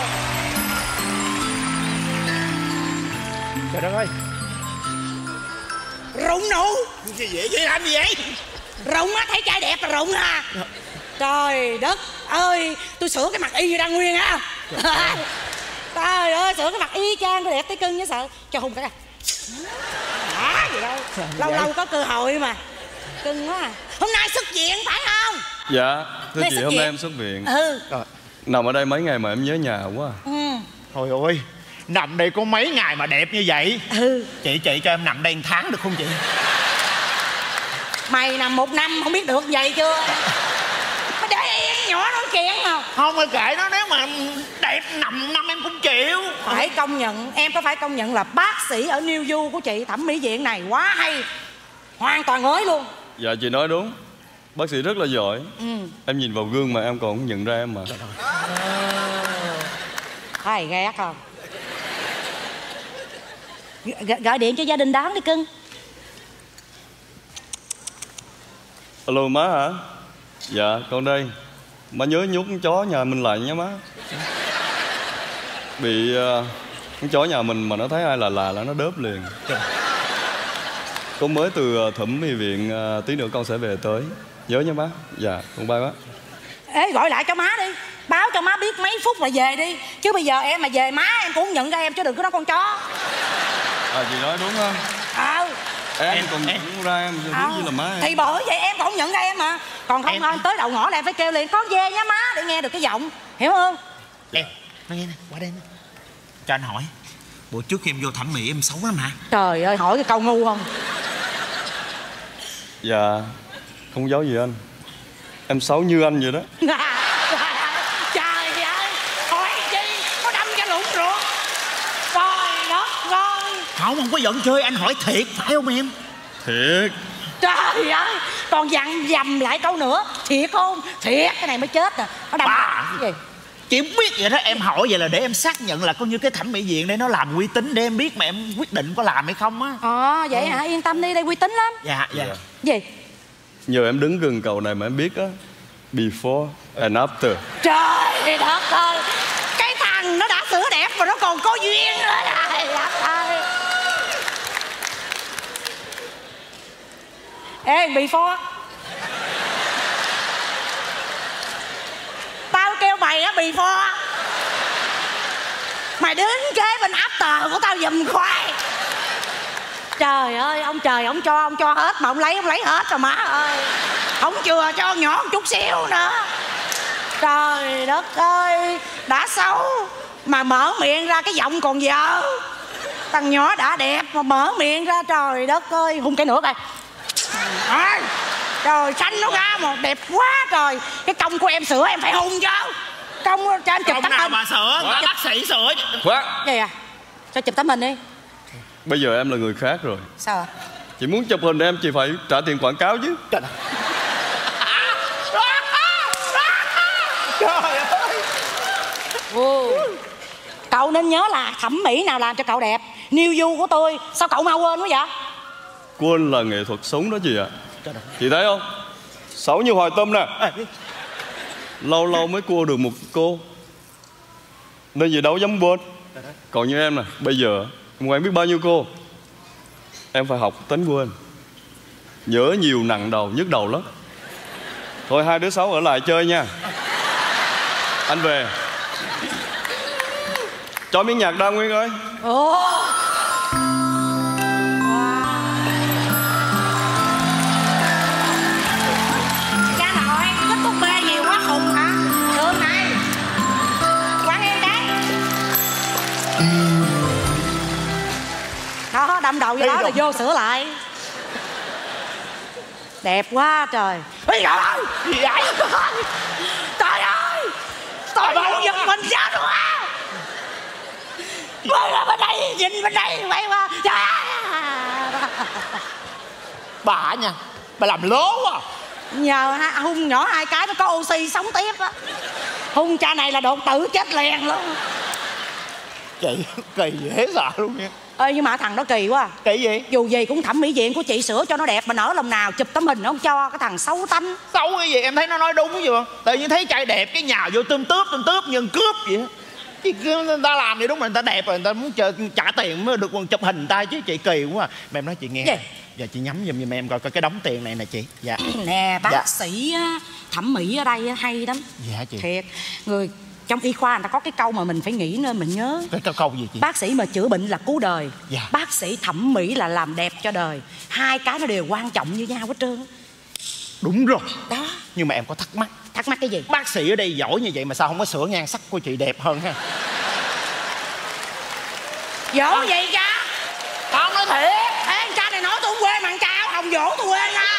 Trời đất ơi. Rụng nụ. Gì vậy? Vậy làm gì vậy? Rụng á, thấy trai đẹp là rụng à. Trời đất ơi, tôi sửa cái mặt y như đang nguyên á. Trời ơi, sửa cái mặt y chang tôi đẹp tới cưng chứ sợ. Cho Hùng cái này. Gì đâu. Lâu lâu có cơ hội mà. Cưng quá à. Hôm nay xuất viện phải không? Dạ thưa Nay chị, xuất hôm viện. nay em xuất viện. Ừ. Nằm ở đây mấy ngày mà em nhớ nhà quá. Thôi ơi, nằm đây có mấy ngày mà đẹp như vậy. Chị cho em nằm đây 1 tháng được không chị? Mày nằm 1 năm không biết được vậy chưa? Mày để yên nhỏ nói chuyện mà. Không ơi, kệ nó, nếu mà đẹp nằm năm em cũng chịu. Phải công nhận, em có phải công nhận là bác sĩ ở New You của chị, thẩm mỹ viện này quá hay. Hoàn toàn mới luôn. Dạ chị nói đúng, bác sĩ rất là giỏi. Em nhìn vào gương mà em còn không nhận ra em mà. Hay ghét không? Gọi điện cho gia đình đón đi cưng. Alo má hả? Dạ con đây. Má nhớ nhốt con chó nhà mình lại nhé má. Bị con chó nhà mình mà nó thấy ai là nó đớp liền. Con mới từ thẩm mỹ viện, tí nữa con sẽ về tới. Nhớ nhé má. Dạ con bye má. Ê gọi lại cho má đi, báo cho má biết mấy phút là về đi. Chứ bây giờ em mà về má em cũng không nhận ra em, chứ đừng có nói con chó. Chị nói đúng không? Em còn nhận ra em giống như là má em. Thì bởi vậy em còn không nhận ra em mà. Còn không thôi tới đầu ngõ là em phải kêu liền con về nha má, để nghe được cái giọng, hiểu không? Nè, nói nghe nè, qua đây nè. Cho anh hỏi, bữa trước khi em vô thẩm mỹ em xấu lắm hả? Trời ơi, hỏi cái câu ngu không? Dạ không giấu gì anh, em xấu như anh vậy đó. Trời ơi, hỏi chi có đâm cho lủng ruột. Trời đất ơi. Không có giận chơi, anh hỏi thiệt phải không em? Thiệt. Trời ơi, còn dặn dầm lại câu nữa. Thiệt không? Thiệt, cái này mới chết nè. Nó đâm cái gì? Chị không biết vậy đó, em hỏi vậy là để em xác nhận là coi như cái thẩm mỹ viện đây nó làm uy tín để em biết mà em quyết định có làm hay không á. Vậy hả? Yên tâm đi, đây uy tín lắm. Dạ. Gì? Nhờ em đứng gần cầu này mà em biết á, before and after. Trời đất ơi, cái thằng nó đã sửa đẹp mà nó còn có duyên nữa. Trời đất ơi. Ê before, tao kêu mày á before, mày đứng kế bên after của tao giùm khoai. Trời ơi, ông trời ông cho hết mà ông lấy hết rồi má ơi. Ông chừa cho nhỏ một chút xíu nữa. Trời đất ơi, đã xấu mà mở miệng ra cái giọng còn dở. Thằng nhỏ đã đẹp mà mở miệng ra, trời đất ơi. Hung cái nữa coi. Trời xanh nó ra mà đẹp quá trời. Cái công của em sửa em phải hung chứ. Công cho anh chụp tấm nào hình. mà sửa, người bác sĩ sửa. Khoan, Gì à? Cho chụp tấm hình đi. bây giờ em là người khác rồi. Sao à? Chị muốn chụp hình em chị phải trả tiền quảng cáo chứ. Trời ơi. Cậu nên nhớ là thẩm mỹ nào làm cho cậu đẹp. New You của tôi, sao cậu mau quên quá vậy? Quên là nghệ thuật sống đó chị ạ. Chị thấy không? Xấu như Hoài Tâm nè. Lâu lâu mới cua được một cô, nên gì đâu dám quên. Còn như em nè, bây giờ em quen biết bao nhiêu cô, em phải học tính quên. Nhớ nhiều nặng đầu, nhức đầu lắm. Thôi hai đứa xấu ở lại chơi nha. Anh về. Cho miếng nhạc Đa Nguyên ơi. Cha nội, thích thuốc mê nhiều quá khùng hả? Đường này quán em đấy. Đó, đâm đầu vô đó là vô sửa lại. Đẹp quá trời. Ôi trời ơi, gì vậy? Trời ơi, tôi không giật mình ra rồi á. Quay ra bên đây, nhìn bên đây, quay qua. Trời ơi. Bà nha, bà làm lố quá. Nhờ hung nhỏ 2 cái nó có oxy sống tiếp á. Hung cha này là đột tử chết liền luôn. Chị kỳ dễ sợ luôn nha. Ê nhưng mà thằng đó kỳ quá. Kỳ gì? Dù gì cũng thẩm mỹ viện của chị sửa cho nó đẹp mà nở lòng nào chụp tấm hình nó không cho. Cái thằng xấu tánh. Xấu cái gì, em thấy nó nói đúng cái gì không? Tự nhiên thấy trai đẹp cái nhào vô tươm tướp nhân cướp vậy á. Người ta làm vậy đúng mà người ta đẹp rồi, người ta muốn trả tiền mới được còn chụp hình tay chứ. Chị kỳ quá à. Mà em nói chị nghe. Gì? Giờ chị nhắm giùm em coi cái đống tiền này nè chị. Dạ. Nè bác sĩ thẩm mỹ ở đây hay lắm. Dạ chị. Thiệt. Người trong y khoa người ta có cái câu mà mình phải nghĩ nên mình nhớ. Cái câu gì chị? Bác sĩ mà chữa bệnh là cứu đời, Dạ. bác sĩ thẩm mỹ là làm đẹp cho đời. Hai cái nó đều quan trọng như nhau hết trơn. Đúng rồi Đó. Nhưng mà em có thắc mắc. Thắc mắc cái gì? Bác sĩ ở đây giỏi như vậy mà sao không có sửa nhan sắc của chị đẹp hơn ha? Dỗ gì cha? Con nói thiệt. Ê, anh cha này nói tôi không quê mà anh cha Hồng dỗ tôi quê nha.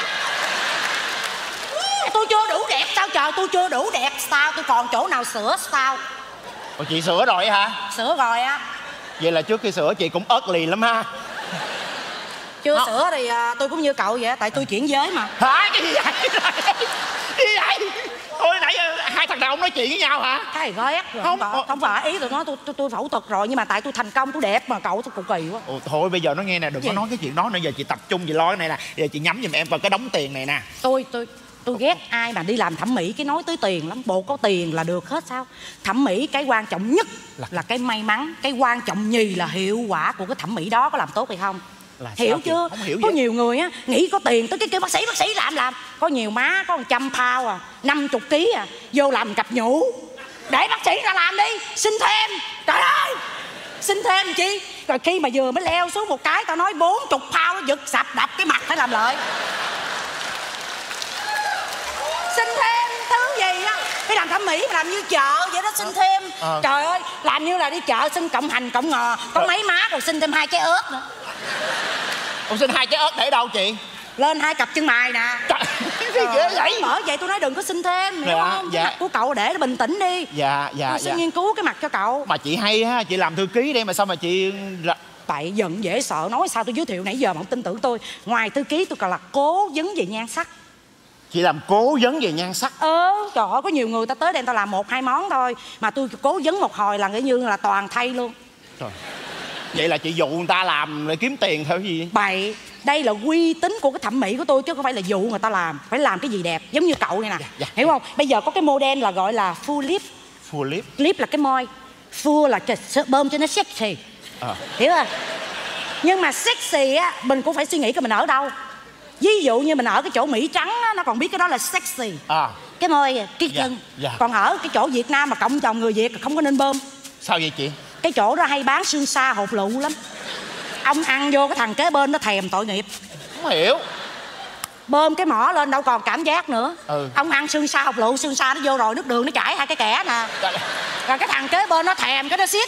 Tôi chưa đủ đẹp sao trời, tôi chưa đủ đẹp sao, tôi còn chỗ nào sửa sao? Ủa chị sửa rồi hả? Sửa rồi á. Vậy là trước khi sửa chị cũng ớt lì lắm ha? Chưa sửa thì tôi cũng như cậu vậy, tại tôi chuyển giới mà. Hả? Cái gì vậy? Cái gì vậy? Ôi nãy hai thằng đàn ông nói chuyện với nhau hả? Cái này ghét rồi. Không, Không phải ý tôi nói tôi phẫu thuật rồi, nhưng mà tại tôi thành công, tôi đẹp mà cậu tôi cực kỳ quá. Ồ, thôi bây giờ nó nghe nè, đừng có Gì? nói cái chuyện đó nữa. Giờ chị tập trung chị lo cái này nè. Giờ chị nhắm giùm em vào cái đống tiền này nè. Tôi ghét ai mà đi làm thẩm mỹ cái nói tới tiền lắm. Bộ có tiền là được hết sao? Thẩm mỹ cái quan trọng nhất là cái may mắn. Cái quan trọng nhì là hiệu quả của cái thẩm mỹ đó có làm tốt hay không. Hiểu chưa? Không hiểu có gì. nhiều người á nghĩ có tiền tới cái kêu bác sĩ làm. Có nhiều má có 100 pound à, 50 kg à, vô làm cặp nhũ. Để bác sĩ ra làm đi, xin thêm. Trời ơi, xin thêm chi? Rồi khi mà vừa mới leo xuống một cái tao nói 40 pound nó giật sập đập cái mặt phải làm lợi. Xin thêm thứ gì á, cái làm thẩm mỹ mà làm như chợ vậy đó, xin thêm. Trời ơi, làm như là đi chợ xin cộng hành cộng ngò. Có mấy má còn xin thêm 2 trái ớt nữa. Ông xin 2 trái ớt để đâu chị? Lên 2 cặp chân mày nè. Cái ghê vậy? Mở vậy tôi nói đừng có xin thêm, hiểu Dạ, không? dạ. Cái mặt của cậu để nó bình tĩnh đi. Dạ. Tôi sẽ nghiên cứu cái mặt cho cậu. Mà chị hay ha, chị làm thư ký đây mà sao mà chị... Tại giận dễ sợ, nói sao tôi giới thiệu nãy giờ mà không tin tưởng tôi. Ngoài thư ký tôi còn là cố vấn về nhan sắc. Chị làm cố vấn về nhan sắc? Trời ơi, có nhiều người ta tới đây ta làm 1-2 món thôi, mà tôi cố vấn một hồi là như là toàn thay luôn. Trời. Vậy là chị dụ người ta làm để kiếm tiền theo gì? Bậy, đây là uy tín của cái thẩm mỹ của tôi chứ không phải là dụ người ta làm. Phải làm cái gì đẹp, giống như cậu này nè. Dạ. Hiểu không? Bây giờ có cái model là gọi là full lip. Full lip. Lip là cái môi, full là bơm cho nó sexy. Hiểu không? Nhưng mà sexy á, mình cũng phải suy nghĩ coi mình ở đâu. Ví dụ như mình ở cái chỗ Mỹ trắng á, nó còn biết cái đó là sexy. Cái môi, cái chân. Còn ở cái chỗ Việt Nam mà cộng chồng người Việt không có nên bơm. Sao vậy chị? Cái chỗ đó hay bán xương xa hột lựu lắm. Ông ăn vô cái thằng kế bên nó thèm tội nghiệp. Không hiểu. Bơm cái mỏ lên đâu còn cảm giác nữa. Ông ăn xương xa hột lựu, xương xa nó vô rồi nước đường nó chảy 2 cái kẽ nè. Rồi cái thằng kế bên nó thèm cái nó xiết.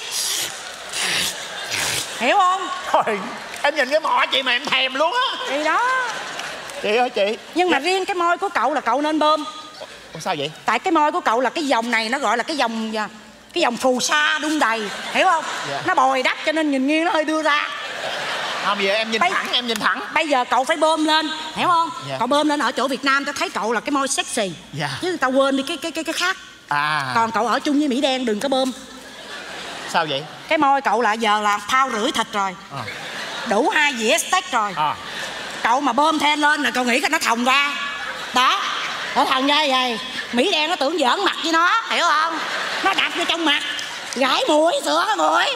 Hiểu không? Thôi em nhìn cái mỏ chị mà em thèm luôn á. Thì đó. Chị ơi chị. Nhưng mà riêng cái môi của cậu là cậu nên bơm. Ủa sao vậy? Tại cái môi của cậu là cái dòng này nó gọi là cái dòng phù sa đung đầy. Hiểu không? Nó bồi đắp cho nên nhìn nghiêng nó hơi đưa ra. Không vậy em nhìn thẳng, em nhìn thẳng. Bây giờ cậu phải bơm lên, hiểu không? Dạ. Cậu bơm lên ở chỗ Việt Nam tao thấy cậu là cái môi sexy. Dạ. Chứ tao quên đi cái khác. Còn cậu ở chung với Mỹ đen đừng có bơm. Sao vậy? Cái môi cậu là giờ là pound rưỡi thịt rồi. Đủ 2 dĩa steak rồi. Cậu mà bơm thêm lên là cậu nghĩ cái nó thòng ra. Đó, nó thòng ra vậy. Mỹ đen nó tưởng giỡn mặt với nó, hiểu không? Nó đặt vô trong mặt, gãi mũi, sửa cái mũi.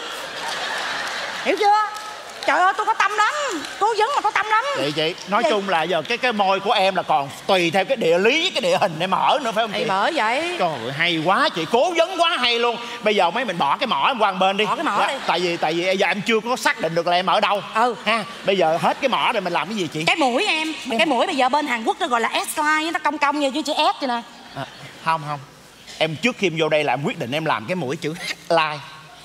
Hiểu chưa? Trời ơi tôi có tâm lắm, cố vấn mà có tâm lắm. Chị nói chung là giờ cái môi của em là còn tùy theo cái địa lý, cái địa hình em ở nữa phải không chị? Thì bởi vậy. Trời ơi hay quá, chị cố vấn quá hay luôn. Bây giờ mấy mình bỏ cái mỏ em qua một bên đi. Bỏ cái mỏ đi. Tại vì giờ em chưa có xác định được là em ở đâu. Ha. Bây giờ hết cái mỏ rồi mình làm cái gì chị? Cái mũi em. Cái mũi bây giờ bên Hàn Quốc nó gọi là S-line, nó cong cong như chữ S vậy nè. Không. Em trước khi em vô đây là em quyết định em làm cái mũi chữ H-line.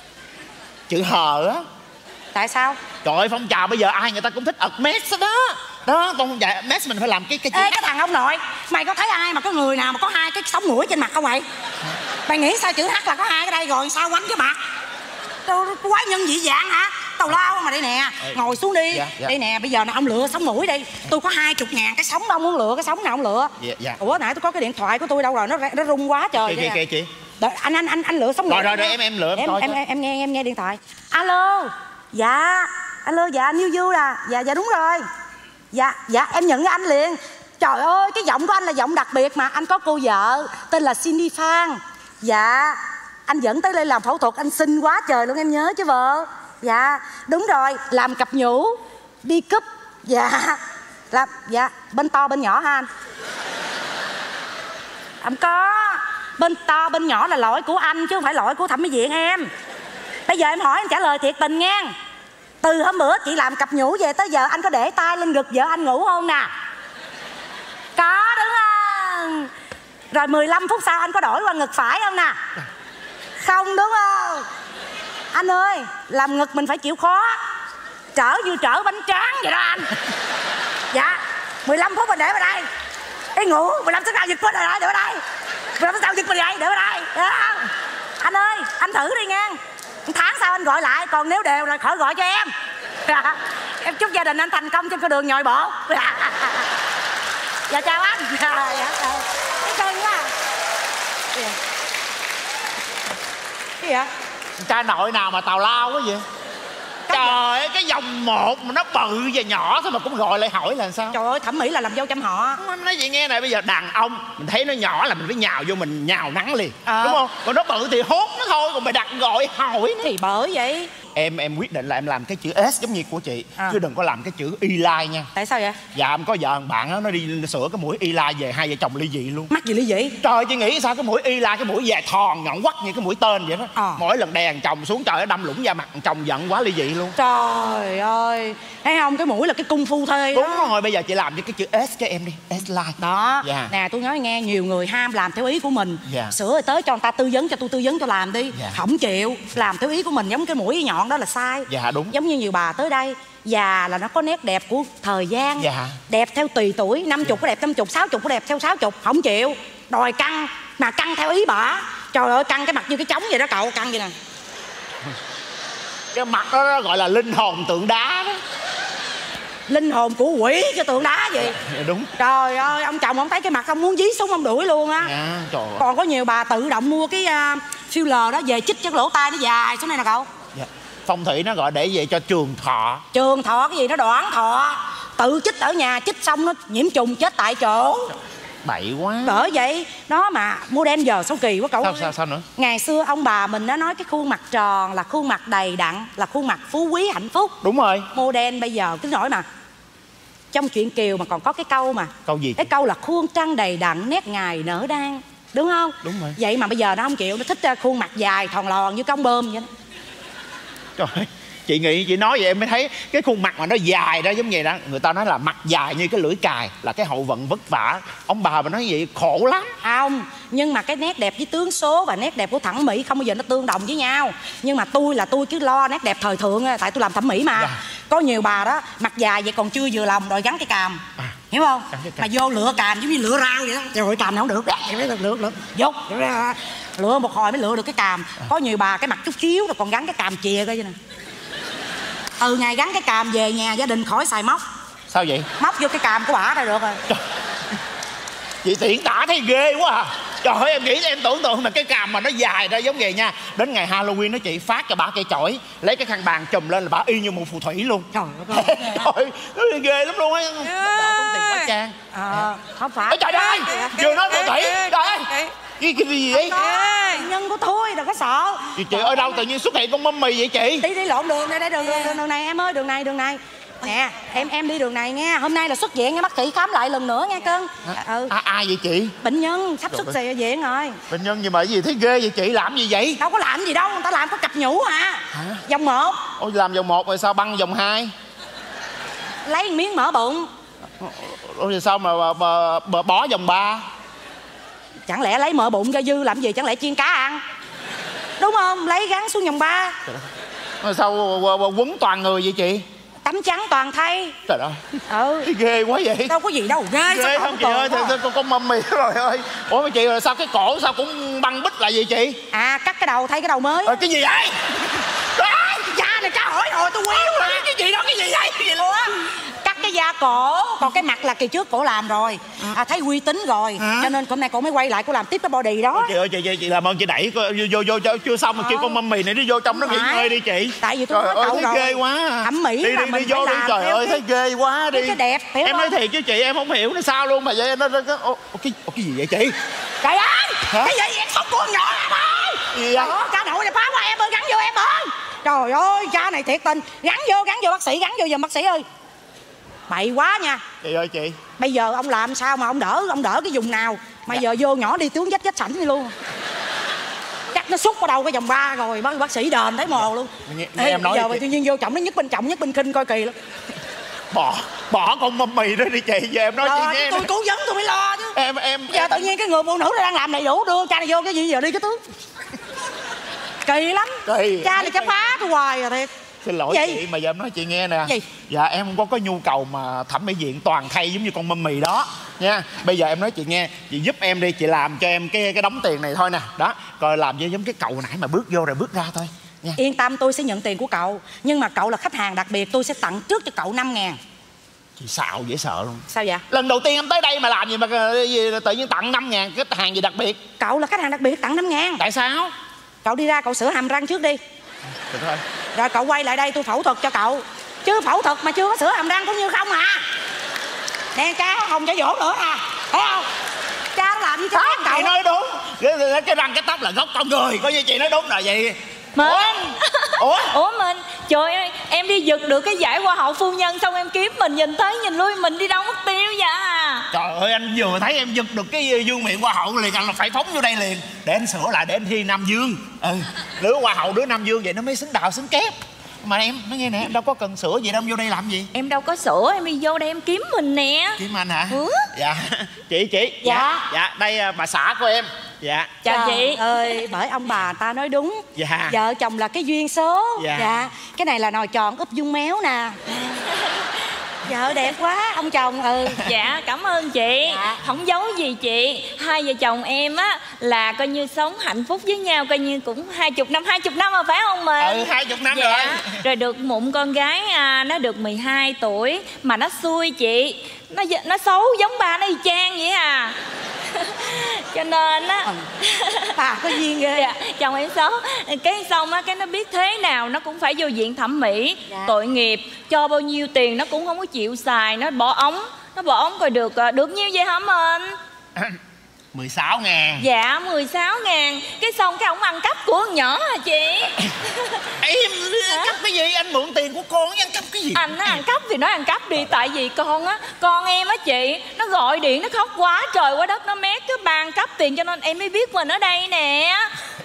Chữ hờ á. Tại sao? Trời ơi phong trào bây giờ ai người ta cũng thích Hermes đó. Đó con dạ Hermes mình phải làm cái chữ. Ê cái thằng ông nội, mày có thấy ai mà có người nào mà có 2 cái sống mũi trên mặt không vậy? Mày nghĩ sao chữ H là có 2 cái đây rồi sao quánh cái mặt? Quái nhân dị dạng hả? Tào lao mà đây nè. Ngồi xuống đi. Đây nè bây giờ nè ông lựa sống mũi đi. Tôi có 20.000 cái sống đâu, muốn lựa cái sống nào ông lựa. Ủa nãy tôi có cái điện thoại của tôi đâu rồi, nó rung quá trời. Kìa chị. Đợi, anh lựa sống mũi. Rồi em lựa em nghe điện thoại. Alo. Dạ. Alo dạ New You à. Dạ đúng rồi. Dạ em nhận anh liền. Trời ơi cái giọng của anh là giọng đặc biệt mà. Anh có cô vợ tên là Cindy Phan. Dạ anh dẫn tới đây làm phẫu thuật, anh xinh quá trời luôn em nhớ chứ vợ. Dạ đúng rồi, làm cặp nhũ, đi cúp. Dạ làm bên to bên nhỏ ha anh? Không có. Bên to bên nhỏ là lỗi của anh chứ không phải lỗi của thẩm mỹ viện em. Bây giờ em hỏi em trả lời thiệt tình nha. Từ hôm bữa chị làm cặp nhũ về tới giờ anh có để tay lên ngực vợ anh ngủ không nè? Có đúng không? Rồi 15 phút sau anh có đổi qua ngực phải không nè? Không đúng không? Anh ơi, làm ngực mình phải chịu khó. Trở như trở bánh tráng vậy đó anh. Dạ, 15 phút mình để vào đây. Cái ngủ 15 phút sau giật mình lại để vào đây. 15 phút sau giật mình lại để vào đây. Được không? Anh ơi, anh thử đi nha. Tháng sau anh gọi lại, còn nếu đều là khỏi gọi cho em. Em chúc gia đình anh thành công trên con đường nhồi bộ. Dạ chào anh. Dạ chào. Cái quá. Cái gì vậy? Cha nội nào mà tào lao quá vậy? Trời ơi, cái vòng một mà nó bự và nhỏ thôi mà cũng gọi lại hỏi là sao? Trời ơi, thẩm mỹ là làm dâu trăm họ. Anh nói chị nghe này, bây giờ đàn ông mình thấy nó nhỏ là mình phải nhào vô, mình nhào nắng liền, đúng không? Còn nó bự thì hốt nó thôi, còn mày đặt gọi hỏi nó. Thì bởi vậy Em quyết định là em làm cái chữ S giống như của chị, chứ đừng có làm cái chữ Y Lai nha. Tại sao vậy? Dạ em có vợ bạn đó, nó đi sửa cái mũi Y Lai về, hai vợ chồng ly dị luôn. Mắc gì ly dị? Trời, chị nghĩ sao cái mũi Y Lai, cái mũi dài thòn nhọn quắt như cái mũi tên vậy đó. Mỗi lần đè thằng chồng xuống, trời ơi, đâm lũng da mặt, thằng chồng giận quá ly dị luôn. Trời ơi, thấy không, cái mũi là cái cung phu thê đó. Đúng rồi, bây giờ chị làm cho cái chữ S cho em đi, S Lai đó. Nè, tôi nói nghe, nhiều người ham làm theo ý của mình. Sửa rồi tới cho người ta tư vấn, cho tôi tư vấn cho làm đi. Không chịu làm theo ý của mình, giống cái mũi nhọn đó là sai. Dạ đúng. Giống như nhiều bà tới đây, già là nó có nét đẹp của thời gian. Đẹp theo tùy tuổi, 50 có đẹp 50, 60 có đẹp theo 60. Không chịu, đòi căng, mà căng theo ý bả. Trời ơi, căng cái mặt như cái trống vậy đó cậu, căng vậy nè. Cái mặt đó gọi là linh hồn tượng đá đó. Linh hồn của quỷ cái tượng đá gì. Đúng. Trời ơi, ông chồng ông thấy cái mặt ông muốn dí súng ông đuổi luôn á. Còn có nhiều bà tự động mua cái filler đó về chích cho lỗ tai nó dài xuống này nè cậu. Phong thủy nó gọi để về cho trường thọ. Trường thọ cái gì, nó đoản thọ. Tự chích ở nhà, chích xong nó nhiễm trùng chết tại chỗ. Bậy quá. Bởi vậy đó, mà model giờ sao kỳ quá cậu. Sao nữa? Ngày xưa ông bà mình đã nói cái khuôn mặt tròn là khuôn mặt đầy đặn, là khuôn mặt phú quý hạnh phúc. Đúng rồi. Model bây giờ cứ nói mà trong truyện Kiều mà còn có cái câu mà. Câu gì? Cái câu là khuôn trăng đầy đặn, nét ngài nở đang. Đúng không? Đúng rồi. Vậy mà bây giờ nó không chịu, nó thích khuôn mặt dài thòn lòn như con bơm vậy đó. Trời ơi, chị nghĩ chị nói vậy em mới thấy cái khuôn mặt mà nó dài đó giống vậy đó. Người ta nói là mặt dài như cái lưỡi cài, là cái hậu vận vất vả. Ông bà mà nói vậy khổ lắm. Không, nhưng mà cái nét đẹp với tướng số và nét đẹp của thẩm mỹ không bao giờ nó tương đồng với nhau. Nhưng mà tôi cứ lo nét đẹp thời thượng, tại tôi làm thẩm mỹ mà. Có nhiều bà đó mặt dài vậy còn chưa vừa lòng rồi gắn cái càm. Hiểu không? Mà vô lựa càm giống như lựa rau vậy đó. Trời ơi, càm nào không được. Lựa vô lựa một hồi mới lựa được cái càm. Có nhiều bà cái mặt chút xíu rồi còn gắn cái càm chìa coi vậy nè. Từ ngày gắn cái càm về nhà gia đình khỏi xài móc. Sao vậy? Móc vô cái càm của bả là được rồi. Chị tiện tả thấy ghê quá à. Trời ơi, em nghĩ em tưởng tượng mà cái càm mà nó dài ra giống vậy nha. Đến ngày Halloween nó chị phát cho bà cây chổi, lấy cái khăn bàn chùm lên là bà y như một phù thủy luôn. Trời ơi. Trời, ghê lắm luôn á. Đỏ tốn tiền quá trang. Không phải. Trời ơi, vừa nói phù thủy. Trời ơi. Cái gì vậy? Nhân của tôi, đừng có sợ. Chị ơi, đâu tự nhiên xuất hiện con mummy vậy chị? Đi lộn đường đây, đường này em ơi, đường này. Nè, em đi đường này nha. Hôm nay là xuất viện nha, bác sĩ khám lại lần nữa nha cưng. Ai vậy chị? Bệnh nhân sắp xuất viện rồi. Bệnh nhân gì mà cái gì thấy ghê vậy chị? Làm gì vậy? Đâu có làm gì đâu, người ta làm có cặp nhũ à. Vòng 1. Ôi, làm vòng 1 rồi sao băng vòng 2? Lấy một miếng mỡ bụng. Ôi, sao mà bỏ vòng 3? Chẳng lẽ lấy mỡ bụng cho dư làm gì, chẳng lẽ chiên cá ăn? Đúng không? Lấy gắn xuống vòng 3. Rồi sao quấn toàn người vậy chị? Tấm trắng toàn thay. Trời ơi. Ghê quá vậy. Đâu có gì đâu. Ghê không chị ơi, con mummy rồi ơi. Ủa mà chị rồi sao cái cổ sao cũng băng bít lại vậy chị? Cắt cái đầu thay cái đầu mới. Cái gì vậy? Cha này cha hỏi rồi tôi quên mà. Cái gì đó, cái gì vậy? Cái gì luôn á? Cắt cái da cổ, còn cái mặt là kỳ trước cổ làm rồi. Thấy uy tín rồi, cho nên hôm nay cổ mới quay lại cô làm tiếp cái body đó. Chị ơi, chị làm ơn chị đẩy vô chưa xong mà kêu con mummy này đi vô trong nó nghỉ ngơi đi chị. Tại vì tôi nói cậu rồi. Ghê quá. Thẩm mỹ là mình đi vô đi, trời ơi thấy ghê quá đi. Cái đẹp, hiểu em không? nói thiệt chứ chị, em không hiểu nó sao luôn mà vậy nó cái gì vậy chị? Trời ơi, cái gì vậy? Không con nhỏ em ơi. Gì vậy? Cha nội này phá quá em ơi, gắn vô em ơi. Trời ơi, cha này thiệt tình. Gắn vô bác sĩ, gắn vô giùm bác sĩ ơi. Bậy quá nha. Chị ơi chị. Bây giờ ông làm sao mà ông đỡ cái vùng nào? Mà giờ vô nhỏ đi tướng dách sảnh đi luôn. Chắc nó xúc vào đâu cái vòng 3 rồi bác sĩ đền thấy mồ luôn. Nghe em nói giờ mà tự nhiên vô trọng nó nhất bên khinh coi kỳ lắm. Bỏ con mâm mì đó đi chị. Giờ em nói chị nghe. Tôi cố vấn tôi mới lo chứ. Em giờ tự nhiên cái người phụ nữ đang làm đầy đủ đưa cha này vô cái gì giờ đi cái tướng. Kỳ lắm. Cha này chắc phá tôi hoài rồi thiệt. Xin lỗi gì? Chị mà giờ em nói chị nghe nè. Gì? Dạ em không có cái nhu cầu mà thẩm mỹ viện toàn thay giống như con mâm mì đó nha. Bây giờ em nói chị nghe, chị giúp em đi, chị làm cho em cái đống tiền này thôi nè. Đó, coi làm như giống cái cậu nãy mà bước vô rồi bước ra thôi nha. Yên tâm, tôi sẽ nhận tiền của cậu. Nhưng mà cậu là khách hàng đặc biệt, tôi sẽ tặng trước cho cậu 5.000. Chị xạo dễ sợ luôn. Sao vậy? Lần đầu tiên em tới đây mà làm gì mà tự nhiên tặng 5.000, cái hàng gì đặc biệt? Cậu là khách hàng đặc biệt tặng 5.000. Tại sao? Cậu đi ra cậu sửa hàm răng trước đi. Được thôi. Rồi cậu quay lại đây tôi phẫu thuật cho cậu. Chứ phẫu thuật mà chưa có sửa hàm răng cũng như không à. Nè cha không cho dỗ nữa à. Thấy không? Cha làm gì cho cậu? Chị nói đúng. Cái răng cái tóc là gốc con người. Coi như chị nói đúng rồi vậy. Mình. Ủa mình. Trời ơi, em đi giật được cái giải hoa hậu phu nhân xong em kiếm mình nhìn tới nhìn lui mình đi đâu mất tiêu vậy à. Trời ơi, anh vừa thấy em giật được cái vương miện hoa hậu liền, anh là phải phóng vô đây liền để anh sửa lại để anh thi Nam Dương. Đứa hoa hậu đứa Nam Dương vậy nó mới xứng đạo xứng kép. Mà em nói nghe nè, em đâu có cần sửa gì đâu, vô đây làm gì? Em đâu có sửa, em đi vô đây em kiếm mình nè. Kiếm anh hả? Dạ. Chị. Dạ đây bà xã của em. Dạ. Chào chị. Ơi, bởi ông bà ta nói đúng. Dạ. Vợ chồng là cái duyên số. Dạ. Cái này là nồi tròn úp dung méo nè. Vợ đẹp quá, ông chồng. Dạ, cảm ơn chị. Không giấu gì chị, hai vợ chồng em á là coi như sống hạnh phúc với nhau, coi như cũng 20 năm rồi phải không mình? 20 năm dạ. rồi. Rồi được mụn con gái nó được 12 tuổi mà nó xui chị, nó xấu giống ba nó y chang vậy à. Cho nên á có duyên ghê. Dạ, chồng em xấu. Cái xong á cái nó biết thế nào nó cũng phải vô viện thẩm mỹ. Tội nghiệp, cho bao nhiêu tiền nó cũng không có chịu xài. Nó bỏ ống coi được nhiêu vậy hả mình? 16.000. Dạ 16.000. Cái xong cái ổng ăn cắp của con nhỏ hả chị? Em cắp cái gì? Anh mượn tiền của con ăn cắp cái gì? Anh nó ăn cắp thì nó ăn cắp đi. Tại vì con em á chị, nó gọi điện nó khóc quá trời quá đất, nó mét cái bàn cắp tiền cho nên em mới biết mình ở đây nè.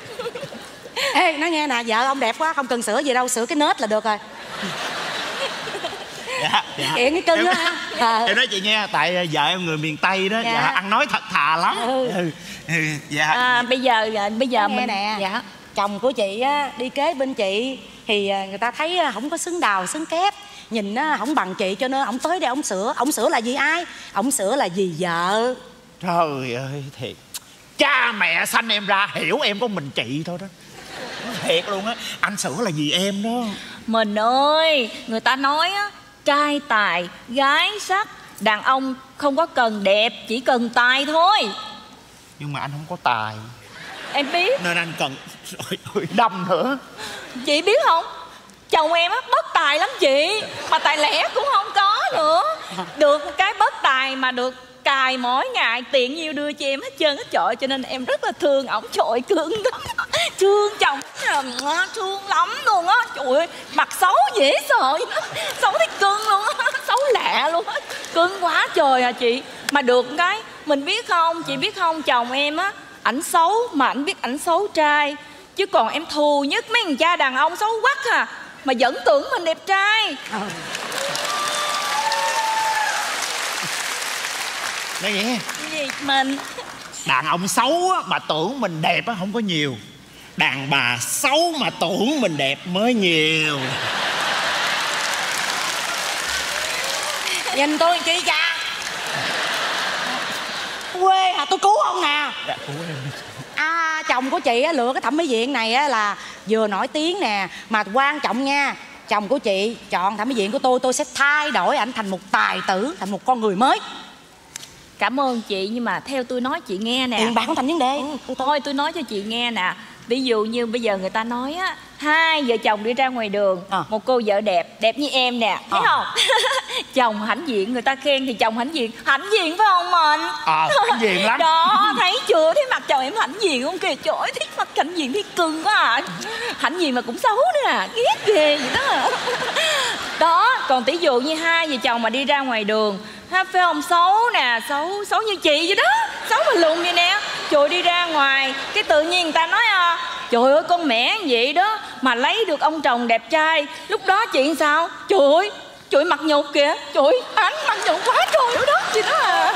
Ê nói nghe nè, vợ ông đẹp quá không cần sửa gì đâu, sửa cái nết là được rồi. Dạ. Kiện cái cưng á. Em nói chị nghe, tại vợ em người miền Tây đó. Dạ, ăn nói thật thà lắm. Dạ. Bây giờ nghe mình nè. dạ. Chồng của chị á đi kế bên chị thì người ta thấy không có xứng đào xứng kép, nhìn nó không bằng chị cho nên ổng tới đây ổng sửa. Ổng sửa là vì ai? Ổng sửa là vì vợ. Trời ơi thiệt, cha mẹ sanh em ra hiểu em có mình chị thôi đó. Thiệt luôn á, anh sửa là vì em đó. Mình ơi, người ta nói á, trai tài gái sắc, đàn ông không có cần đẹp, chỉ cần tài thôi. Nhưng mà anh không có tài. Em biết. Nên anh cần đâm nữa. Chị biết không, chồng em á bất tài lắm chị, mà tài lẻ cũng không có nữa. Được một cái bất tài mà được cài mỗi ngày, tiền nhiêu đưa cho em hết trơn hết trọi. Cho nên em rất là thương ổng, trội cưng lắm. Thương chồng thương lắm luôn á. Trời ơi, mặt xấu dễ sợ, xấu thấy cưng luôn á, xấu lạ luôn á, cưng quá trời à chị. Mà được cái mình biết không, chị biết không, chồng em á ảnh xấu mà ảnh biết ảnh xấu trai. Chứ còn em thù nhất mấy thằng cha đàn ông xấu quắc à, mà vẫn tưởng mình đẹp trai. Nói nghe Gì mình? Đàn ông xấu á, mà tưởng mình đẹp á không có nhiều. Đàn bà xấu mà tưởng mình đẹp mới nhiều. Nhìn tôi chi cha? Quê hả? Tôi cứu ông nè. Dạ, cứu em. Chồng của chị á, lựa cái thẩm mỹ viện này á, là vừa nổi tiếng nè, mà quan trọng nha, chồng của chị chọn thẩm mỹ viện của tôi sẽ thay đổi ảnh thành một tài tử, thành một con người mới. Cảm ơn chị, nhưng mà theo tôi nói chị nghe nè, tiền bạc không thành vấn đề. Thôi tôi nói cho chị nghe nè. Ví dụ như bây giờ người ta nói á, hai vợ chồng đi ra ngoài đường, một cô vợ đẹp, đẹp như em nè, thấy không? Chồng hãnh diện, người ta khen thì chồng hãnh diện phải không mình? Hãnh diện lắm. Đó, thấy chưa, thấy mặt chồng em hãnh diện không kìa. Trời ơi, thấy mặt hãnh diện thấy cưng quá à. Hãnh diện mà cũng xấu nữa à, ghét ghê vậy đó. Đó, còn tỷ dụ như hai vợ chồng mà đi ra ngoài đường, phải không, xấu nè, xấu như chị vậy đó, xấu mà lùn vậy nè. Trời, đi ra ngoài cái tự nhiên người ta nói trời ơi con mẹ vậy đó mà lấy được ông chồng đẹp trai. Lúc đó chị sao? Trời ơi mặt nhục kìa. Trời ơi anh mặt nhục quá trời đó chị đó à.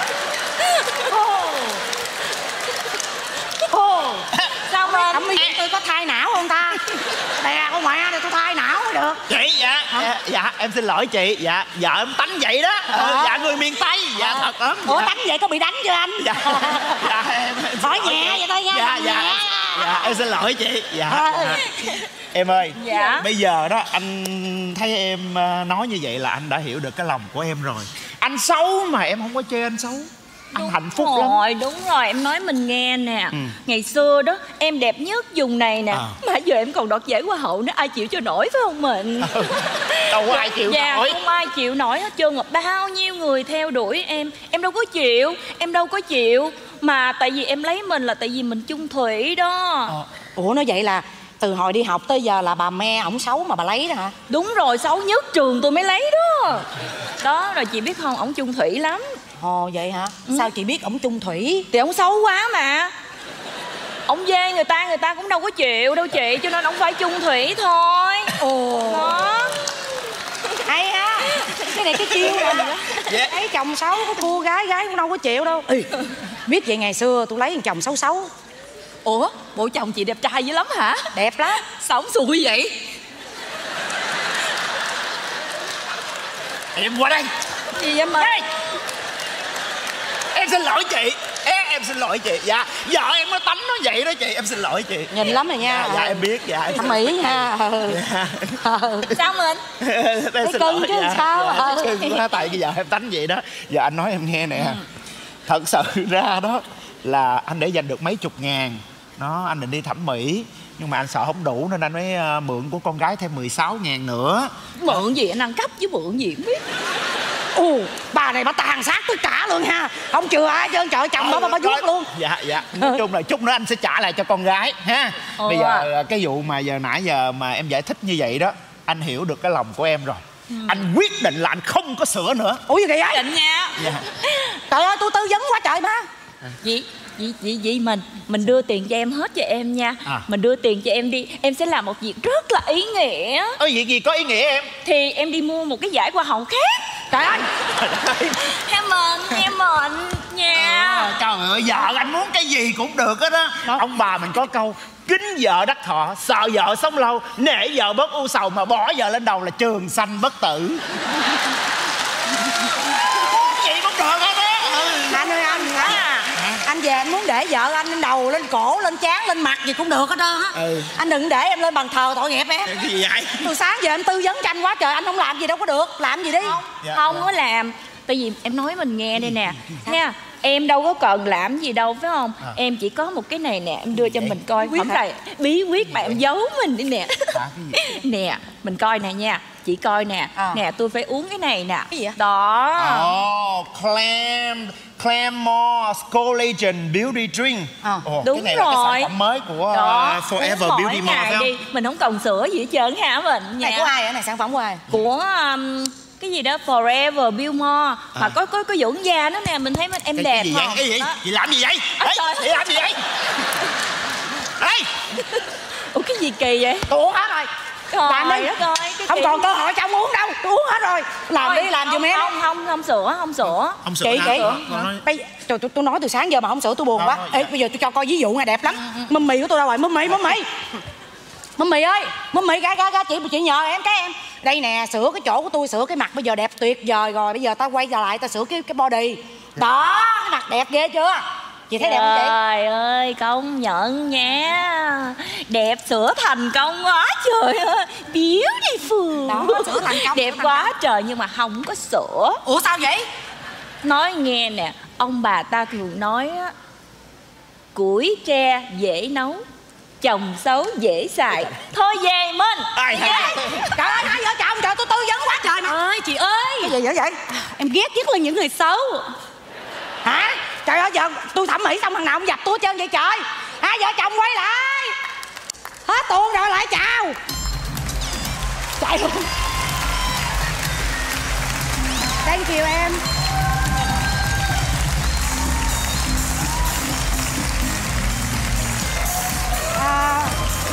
Sao mà Thẩm mỹ viện tôi có thai não không ta? Đè con mẹ này tôi thai não mới được. Chị dạ em xin lỗi chị. Dạ vợ em tánh vậy đó. Dạ người miền Tây. Dạ thật lắm. Ủa tánh vậy có bị đánh chưa anh? Dạ em hỏi nhẹ vậy thôi nha. Dạ em xin lỗi chị. Dạ. Em ơi. Dạ. Bây giờ đó anh thấy em nói như vậy là anh đã hiểu được cái lòng của em rồi. Anh xấu mà em không có chê anh xấu. Anh hạnh phúc lắm. Đúng rồi, em nói mình nghe nè. Ngày xưa đó em đẹp nhất vùng này nè. Mà giờ em còn đoạt giải hoa hậu nữa, ai chịu cho nổi phải không mình? Đâu có ai chịu nổi. Không ai chịu nổi hết trơn. Bao nhiêu người theo đuổi em đâu có chịu. Em đâu có chịu. Mà tại vì em lấy mình là tại vì mình chung thủy đó. Ủa nói vậy là từ hồi đi học tới giờ là bà me ổng xấu mà bà lấy đó hả? Đúng rồi, xấu nhất trường tôi mới lấy đó. Đó rồi chị biết không, ổng chung thủy lắm. Ồ vậy hả? Sao chị biết ổng chung thủy? Thì ổng xấu quá mà. Ổng dê người ta cũng đâu có chịu đâu chị. Cho nên ổng phải chung thủy thôi. Ồ đó. Hay ha. Cái này cái chiêu rồi. Thấy chồng xấu có thua gái cũng đâu có chịu đâu. Biết vậy ngày xưa tôi lấy một chồng xấu xấu. Ủa bộ chồng chị đẹp trai dữ lắm hả? Đẹp lắm. Sao ổng xui vậy? Em qua đây. Gì vậy mà? Em xin lỗi chị. Em xin lỗi chị. Dạ vợ em nó tánh nó vậy đó chị. Em xin lỗi chị. Nhìn lắm rồi nha. Dạ em biết. Dạ thẩm mỹ nha. Sao mình? Em xin cưng lỗi. chứ sao? Cưng quá. Tại cái giờ em tánh vậy đó. Giờ anh nói em nghe nè. Thật sự ra đó là anh để dành được mấy chục ngàn đó, anh định đi thẩm mỹ nhưng mà anh sợ không đủ nên anh mới mượn của con gái thêm 16.000 nữa. Mượn gì anh ăn cắp chứ mượn gì không biết. Ồ bà này bà tàn sát tất cả luôn ha, không chừa ai trơn, trời chồng đó bà vuốt luôn. Dạ nói chung là chút nữa anh sẽ trả lại cho con gái ha. Bây giờ cái vụ mà nãy giờ mà em giải thích như vậy đó, anh hiểu được cái lòng của em rồi. Anh quyết định là anh không có sửa nữa. Ủa gì vậy ấy? Định nha. Trời ơi tôi tư vấn quá trời mà. Vậy mình đưa tiền cho em hết cho em nha. Mình đưa tiền cho em đi, em sẽ làm một việc rất là ý nghĩa. Việc gì có ý nghĩa em? Thì em đi mua một cái giải hoa hậu khác. Trời ơi Em mệnh nha. Trời ơi vợ anh muốn cái gì cũng được hết á. Ông bà mình có câu kính vợ đắc thọ, sợ vợ sống lâu, nể vợ bớt u sầu, mà bỏ vợ lên đầu là trường sanh bất tử. Chị cũng được hết á. Anh ơi anh về anh muốn để vợ anh lên đầu, lên cổ, lên trán, lên mặt gì cũng được hết trơn á. Anh đừng để em lên bàn thờ tội nghiệp em. Cái gì vậy? Từ sáng giờ em tư vấn cho anh quá trời, anh không làm gì đâu có được. Làm gì đi. Không có làm. Tại vì em nói mình nghe đây nè nha. Em đâu có cần làm gì đâu phải không? Em chỉ có một cái này nè, em đưa cho mình coi. Không phải bí quyết mà em giấu mình đi nè. Nè mình coi nè nha. Chị coi nè. Nè tôi phải uống cái này nè. Cái gì vậy? Đó. Claremore Collagen Beauty Drink. Đúng cái này rồi. Là cái sản phẩm mới của Forever Beauty More phải không? đi. Mình không cần sữa gì hết trơn hả mình nha. Này của ai vậy? Này sản phẩm của ai? Của cái gì đó Forever Beauty More. Mà có dưỡng da đó nè. Mình thấy em đẹp gì không? Cái gì? Chị làm gì vậy? Chị làm gì vậy? Ủa cái gì kỳ vậy? Tôi uống hết rồi. Làm đi. Không còn cơ hội cho ông uống đâu. Tôi uống hết rồi. Làm đi, làm giùm em. Không sữa. Chị tôi nói từ sáng giờ mà không sửa tôi buồn quá. Ê, bây giờ tôi cho coi ví dụ này đẹp lắm. Mâm mì của tôi đâu rồi? Mâm mì ơi, mâm mì gái chị nhờ em cái em. Đây nè, sửa cái chỗ của tôi, sửa cái mặt bây giờ đẹp tuyệt vời rồi. Bây giờ tao quay trở lại tao sửa cái body. Đó, cái mặt đẹp ghê chưa? Chị thấy đẹp không chị? Trời ơi, công nhận nha. Đẹp sửa thành công quá trời ơi. Beautiful. Đó, sửa thành công. Đẹp quá trời nhưng mà không có sữa. Ủa sao vậy? Nói nghe nè, ông bà ta thường nói á, củi tre dễ nấu, chồng xấu dễ xài. Thôi về Minh. Trời ơi, hai vợ chồng trời tôi tư vấn quá trời mà. Ơi chị ơi. Cái gì vậy? Em ghét nhất là những người xấu. Hả? Trời ơi, giờ tôi thẩm mỹ xong thằng nào cũng dập tôi hết trơn vậy trời. Hai vợ chồng quay lại. Hết tuôn rồi lại chào. Chạy luôn. Thank you em.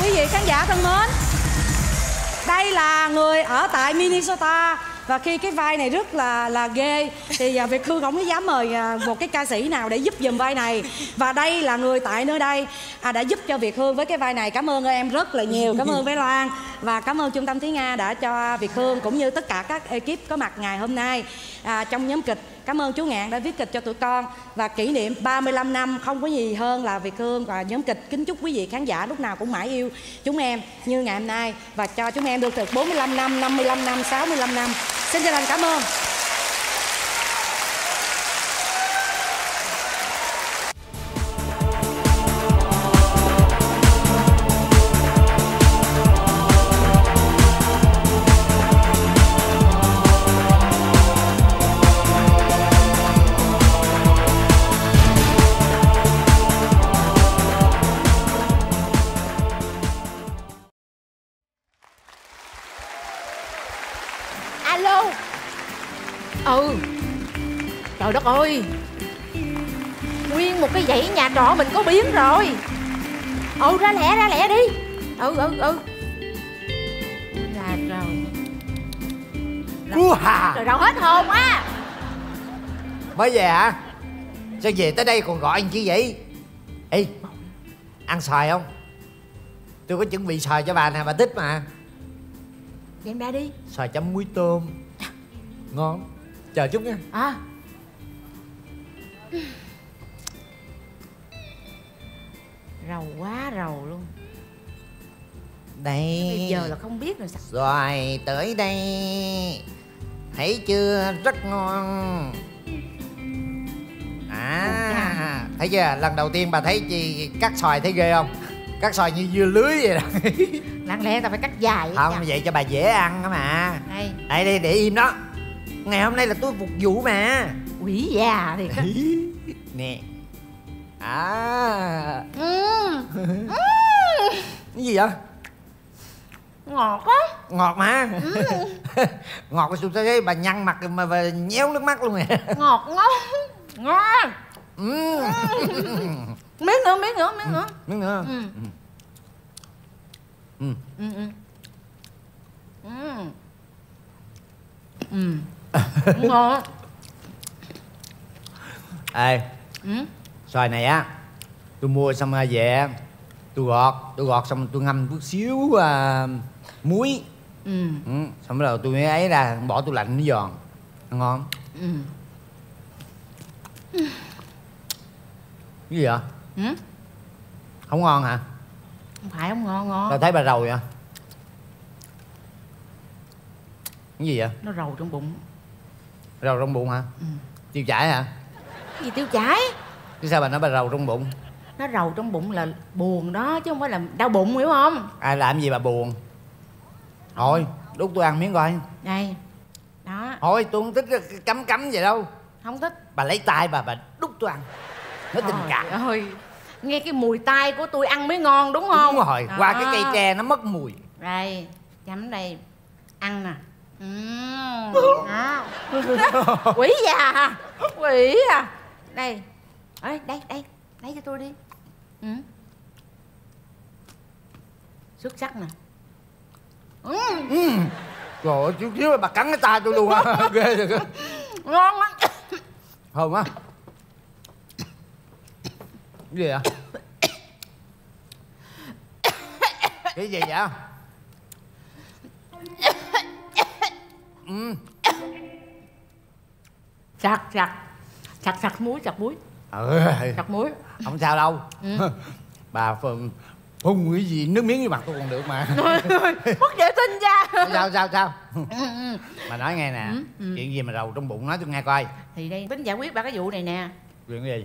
quý vị khán giả thân mến, đây là người ở tại Minnesota. Và khi cái vai này rất là ghê thì Việt Hương không có dám mời một cái ca sĩ nào để giúp giùm vai này. Và đây là người tại nơi đây đã giúp cho Việt Hương với cái vai này. Cảm ơn em rất là nhiều. Cảm ơn bé Loan và cảm ơn Trung tâm Thúy Nga đã cho Việt Hương cũng như tất cả các ekip có mặt ngày hôm nay trong nhóm kịch. Cảm ơn chú Ngạn đã viết kịch cho tụi con. Và kỷ niệm 35 năm không có gì hơn là Việt Hương và nhóm kịch kính chúc quý vị khán giả lúc nào cũng mãi yêu chúng em như ngày hôm nay. Và cho chúng em được 45 năm, 55 năm, 65 năm. Xin chân thành cảm ơn. Alo. Trời đất ơi, nguyên một cái dãy nhà trọ mình có biến rồi. Ra lẹ đi. Là rồi. Cú hà. Rồi đâu hết hồn á. Mới về hả? Sao về tới đây còn gọi anh chứ vậy? Ê, ăn xoài không? Tôi có chuẩn bị xoài cho bà nè, bà thích mà. Đem ra đi. Xoài chấm muối tôm ngon. Chờ chút nha. Rầu quá rầu luôn. Đây. Bây giờ là không biết rồi sao. Xoài tới đây. Thấy chưa? Rất ngon. Thấy chưa? Lần đầu tiên bà thấy chị cắt xoài thấy ghê không? Cắt xoài như dưa lưới vậy đó. Lặng lẽ tao phải cắt dài. Không, vậy cho bà dễ ăn đó mà. Đây để im đó. Ngày hôm nay là tôi phục vụ mà. Quỷ già thì đó. Nè. Cái gì vậy? Ngọt á. Ngọt mà. Ngọt sao thấy bà nhăn mặt mà bà nhéo nước mắt luôn nè. Ngọt ngon. Miếng nữa. Ngon. Ê, xoài này á tôi mua xong về tôi gọt xong tôi ngâm chút xíu muối. Xong bắt đầu tôi mới ấy ra bỏ tủ lạnh nó giòn ngon. Cái gì vậy? Không ngon hả? Không phải không ngon. Tao thấy bà rầu vậy. Cái gì vậy? Nó rầu trong bụng. Rầu trong bụng hả? Tiêu chảy hả? Cái gì tiêu chảy? Chứ sao bà nói bà rầu trong bụng? Nó rầu trong bụng là buồn đó chứ không phải là đau bụng, hiểu không? Ai làm gì bà buồn? Thôi đút tôi ăn miếng coi. Đây. Đó. Thôi tôi không thích cấm vậy đâu. Không thích. Bà lấy tay bà đút tôi ăn. Nó tình cảm. Ơi, nghe cái mùi tay của tôi ăn mới ngon đúng không? Đúng rồi, qua cái cây tre nó mất mùi. Đây, chấm đây. Ăn nè. Quỷ già. Quỷ à. Đây. Đây lấy cho tôi đi. Xuất sắc nè. Trời ơi, chút xíu bà cắn cái tay tôi luôn á. Ghê rồi. Ngon lắm. Thơm á. Cái gì vậy? Cái gì vậy? Sặc muối. Sặc muối. Không sao đâu. Bà phun cái gì nước miếng vô mặt tôi còn được mà. Mất vệ sinh ra. Sao? Mà nói nghe nè, chuyện gì mà rầu trong bụng nói tôi nghe coi. Thì đây tính giải quyết ba cái vụ này nè. Chuyện gì?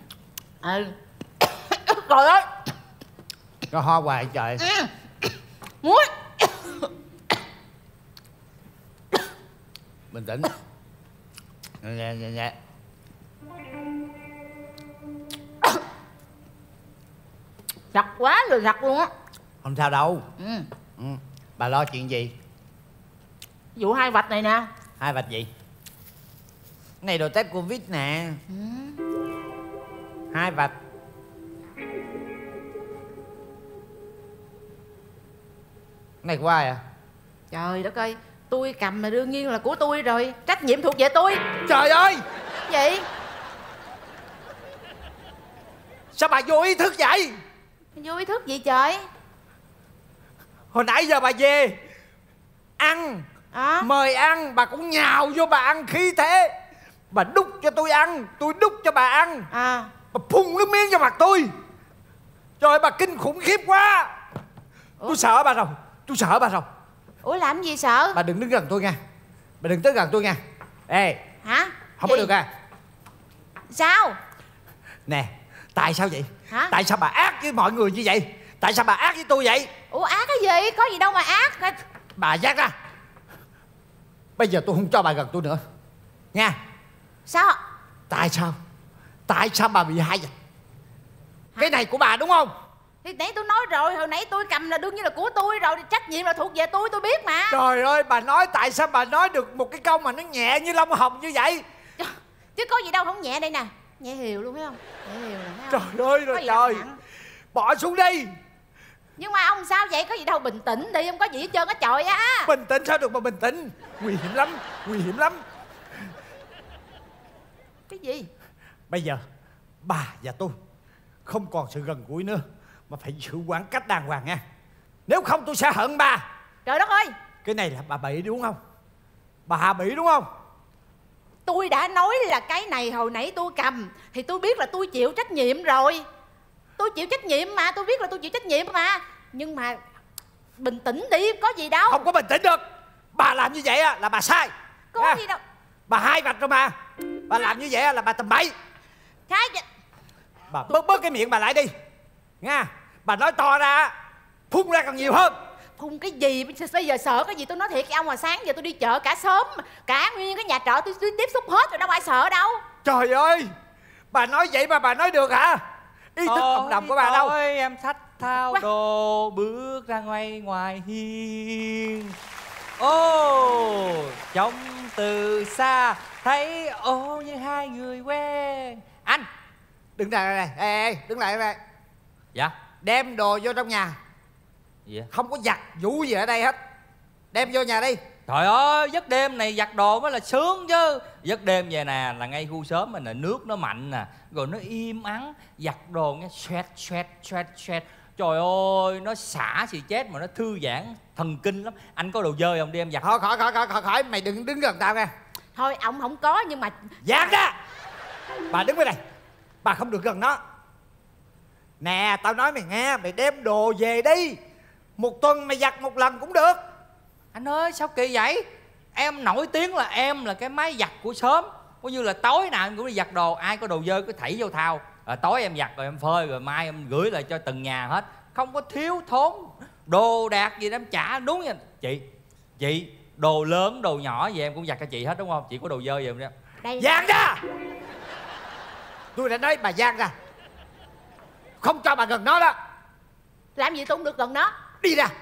Trời ơi. Có ho hoài trời. Muối. Bình tĩnh. Dạ. Sặc quá rồi sặc luôn á. Không sao đâu. Bà lo chuyện gì? Vụ 2 vạch này nè. 2 vạch gì? Cái này đồ test Covid nè. 2 vạch. Này của ai à? Trời đất ơi, tôi cầm mà đương nhiên là của tôi rồi. Trách nhiệm thuộc về tôi. Trời ơi, Gì? sao bà vô ý thức vậy? Vô ý thức gì trời? Hồi nãy giờ bà về ăn mời ăn, bà cũng nhào vô bà ăn khí thế. Bà đút cho tôi ăn, tôi đút cho bà ăn. Bà phun nước miếng vào mặt tôi. Trời ơi, bà kinh khủng khiếp quá. Tôi sợ bà rồi, tôi sợ bà rồi. Ủa làm gì sợ? Bà đừng đứng gần tôi nha. Bà đừng tới gần tôi nha. Ê. Hả? Không có được à? Sao? Nè, tại sao vậy? Hả? Tại sao bà ác với mọi người như vậy? Tại sao bà ác với tôi vậy? Ủa ác cái gì? Có gì đâu mà ác. Bà giác ra. Bây giờ tôi không cho bà gần tôi nữa nha. Sao? Tại sao? Tại sao bà bị hại vậy? Cái này của bà đúng không? Thì nãy tôi nói rồi, hồi nãy tôi cầm là đương nhiên là của tôi rồi, trách nhiệm là thuộc về tôi biết mà. Trời ơi, bà nói tại sao bà nói được một cái câu mà nó nhẹ như lông hồng như vậy? Chứ có gì đâu không nhẹ đây nè. Nhẹ hiều luôn thấy không? Nhẹ hiều nè thấy không? Trời ơi rồi trời. Bỏ xuống đi. Nhưng mà ông sao vậy? Có gì đâu, bình tĩnh đi, không có gì hết trơn á trời á. Bình tĩnh sao được mà bình tĩnh? Nguy hiểm lắm, nguy hiểm lắm. Cái gì? Bây giờ bà và tôi không còn sự gần gũi nữa, mà phải giữ khoảng cách đàng hoàng nha. Nếu không tôi sẽ hận bà. Trời đất ơi. Cái này là bà bị đúng không? Bà bị đúng không? Tôi đã nói là cái này hồi nãy tôi cầm thì tôi biết là tôi chịu trách nhiệm rồi. Tôi chịu trách nhiệm mà, tôi biết là tôi chịu trách nhiệm mà. Nhưng mà bình tĩnh đi, có gì đâu. Không có bình tĩnh được. Bà làm như vậy là bà sai. Có gì đâu. Bà hai vạch rồi mà. Bà làm như vậy là bà tầm bậy. Cái gì? Bà bớt cái miệng bà lại đi nha. Bà nói to ra, phun ra còn nhiều hơn. Phun cái gì? Bây giờ sợ cái gì? Tôi nói thiệt với ông là sáng giờ tôi đi chợ cả xóm, cả nguyên cái nhà trọ tôi tiếp xúc hết rồi, đâu ai sợ đâu. Trời ơi, bà nói vậy mà bà nói được hả? Ý thức cộng đồng của bà đâu? Ôi, em xách thao đồ bước ra ngoài hiên. Ô, trông từ xa thấy ô như hai người quen. Anh đứng lại đây. Ê, đứng lại đây. Dạ. Đem đồ vô trong nhà. Dạ. Không có giặt vũ gì ở đây hết. Đem vô nhà đi. Trời ơi, giấc đêm này giặt đồ mới là sướng chứ. Giấc đêm về nè, là ngay khu xóm mình nè, nước nó mạnh nè, rồi nó im ắng, giặt đồ nghe xoẹt xoẹt xoẹt xoẹt. Trời ơi, nó xả xì chết mà nó thư giãn thần kinh lắm. Anh có đồ dơ không? Đi em giặt. Thôi khỏi, mày đừng đứng gần tao nha. Thôi ổng không có nhưng mà Giặt ra. Bà đứng bên đây. Bà không được gần nó. Nè, tao nói mày nghe, mày đem đồ về đi. Một tuần mày giặt một lần cũng được. Anh ơi, sao kỳ vậy? Em nổi tiếng là em là cái máy giặt của xóm. Có như là tối nào em cũng đi giặt đồ. Ai có đồ dơ cứ thảy vô thao. Tối em giặt rồi em phơi, rồi mai em gửi lại cho từng nhà hết. Không có thiếu thốn đồ đạc gì đó em trả đúng nha. Chị đồ lớn đồ nhỏ gì em cũng giặt cho chị hết đúng không? Chị có đồ dơ gì không? Giang ra. Tôi đã nói bà giang ra. Không cho bà gần nó đó. làm gì tôi không được gần nó. Đi ra.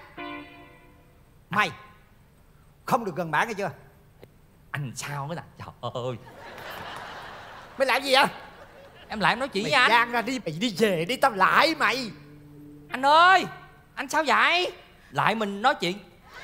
Mày không được gần bả nghe chưa? Anh sao cái nè, trời ơi. Mày làm gì vậy? Em lại em nói chuyện mày với anh. Giang ra đi, mày đi về đi, tao lại mày. Anh ơi, anh sao vậy? Lại mình nói chuyện.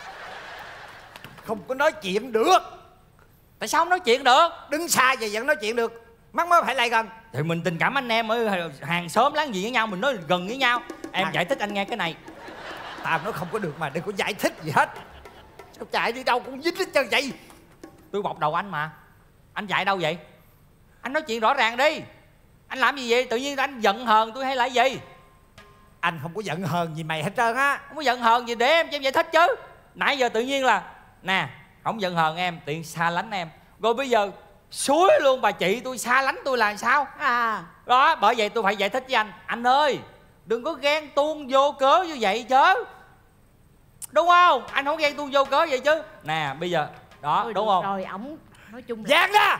Không có nói chuyện được. Tại sao không nói chuyện được? Đứng xa vậy vẫn nói chuyện được. Mắc mới phải lại gần. Thì mình tình cảm anh em ở hàng xóm láng giềng với nhau, mình nói gần với nhau. Em giải thích anh nghe cái này. Tao nói không có được mà, đừng có giải thích gì hết. Sao chạy đi đâu cũng dính hết trơn vậy? Tôi bọc đầu anh mà. Anh chạy đâu vậy? Anh nói chuyện rõ ràng đi. Anh làm gì vậy? Tự nhiên anh giận hờn tôi hay là gì? Anh không có giận hờn gì mày hết trơn á. Không có giận hờn gì để em cho em giải thích chứ. Nãy giờ tự nhiên là nè, không giận hờn em, tiện xa lánh em. Rồi bây giờ xúi luôn bà chị tôi xa lánh tôi là sao? Đó, bởi vậy tôi phải giải thích với anh. Anh ơi, đừng có ghen tuông vô cớ như vậy chứ. Đúng không? Anh không ghen tuông vô cớ vậy chứ. Nè, bây giờ đó, Ôi, đúng không? Rồi ổng nói chung là Giang ra.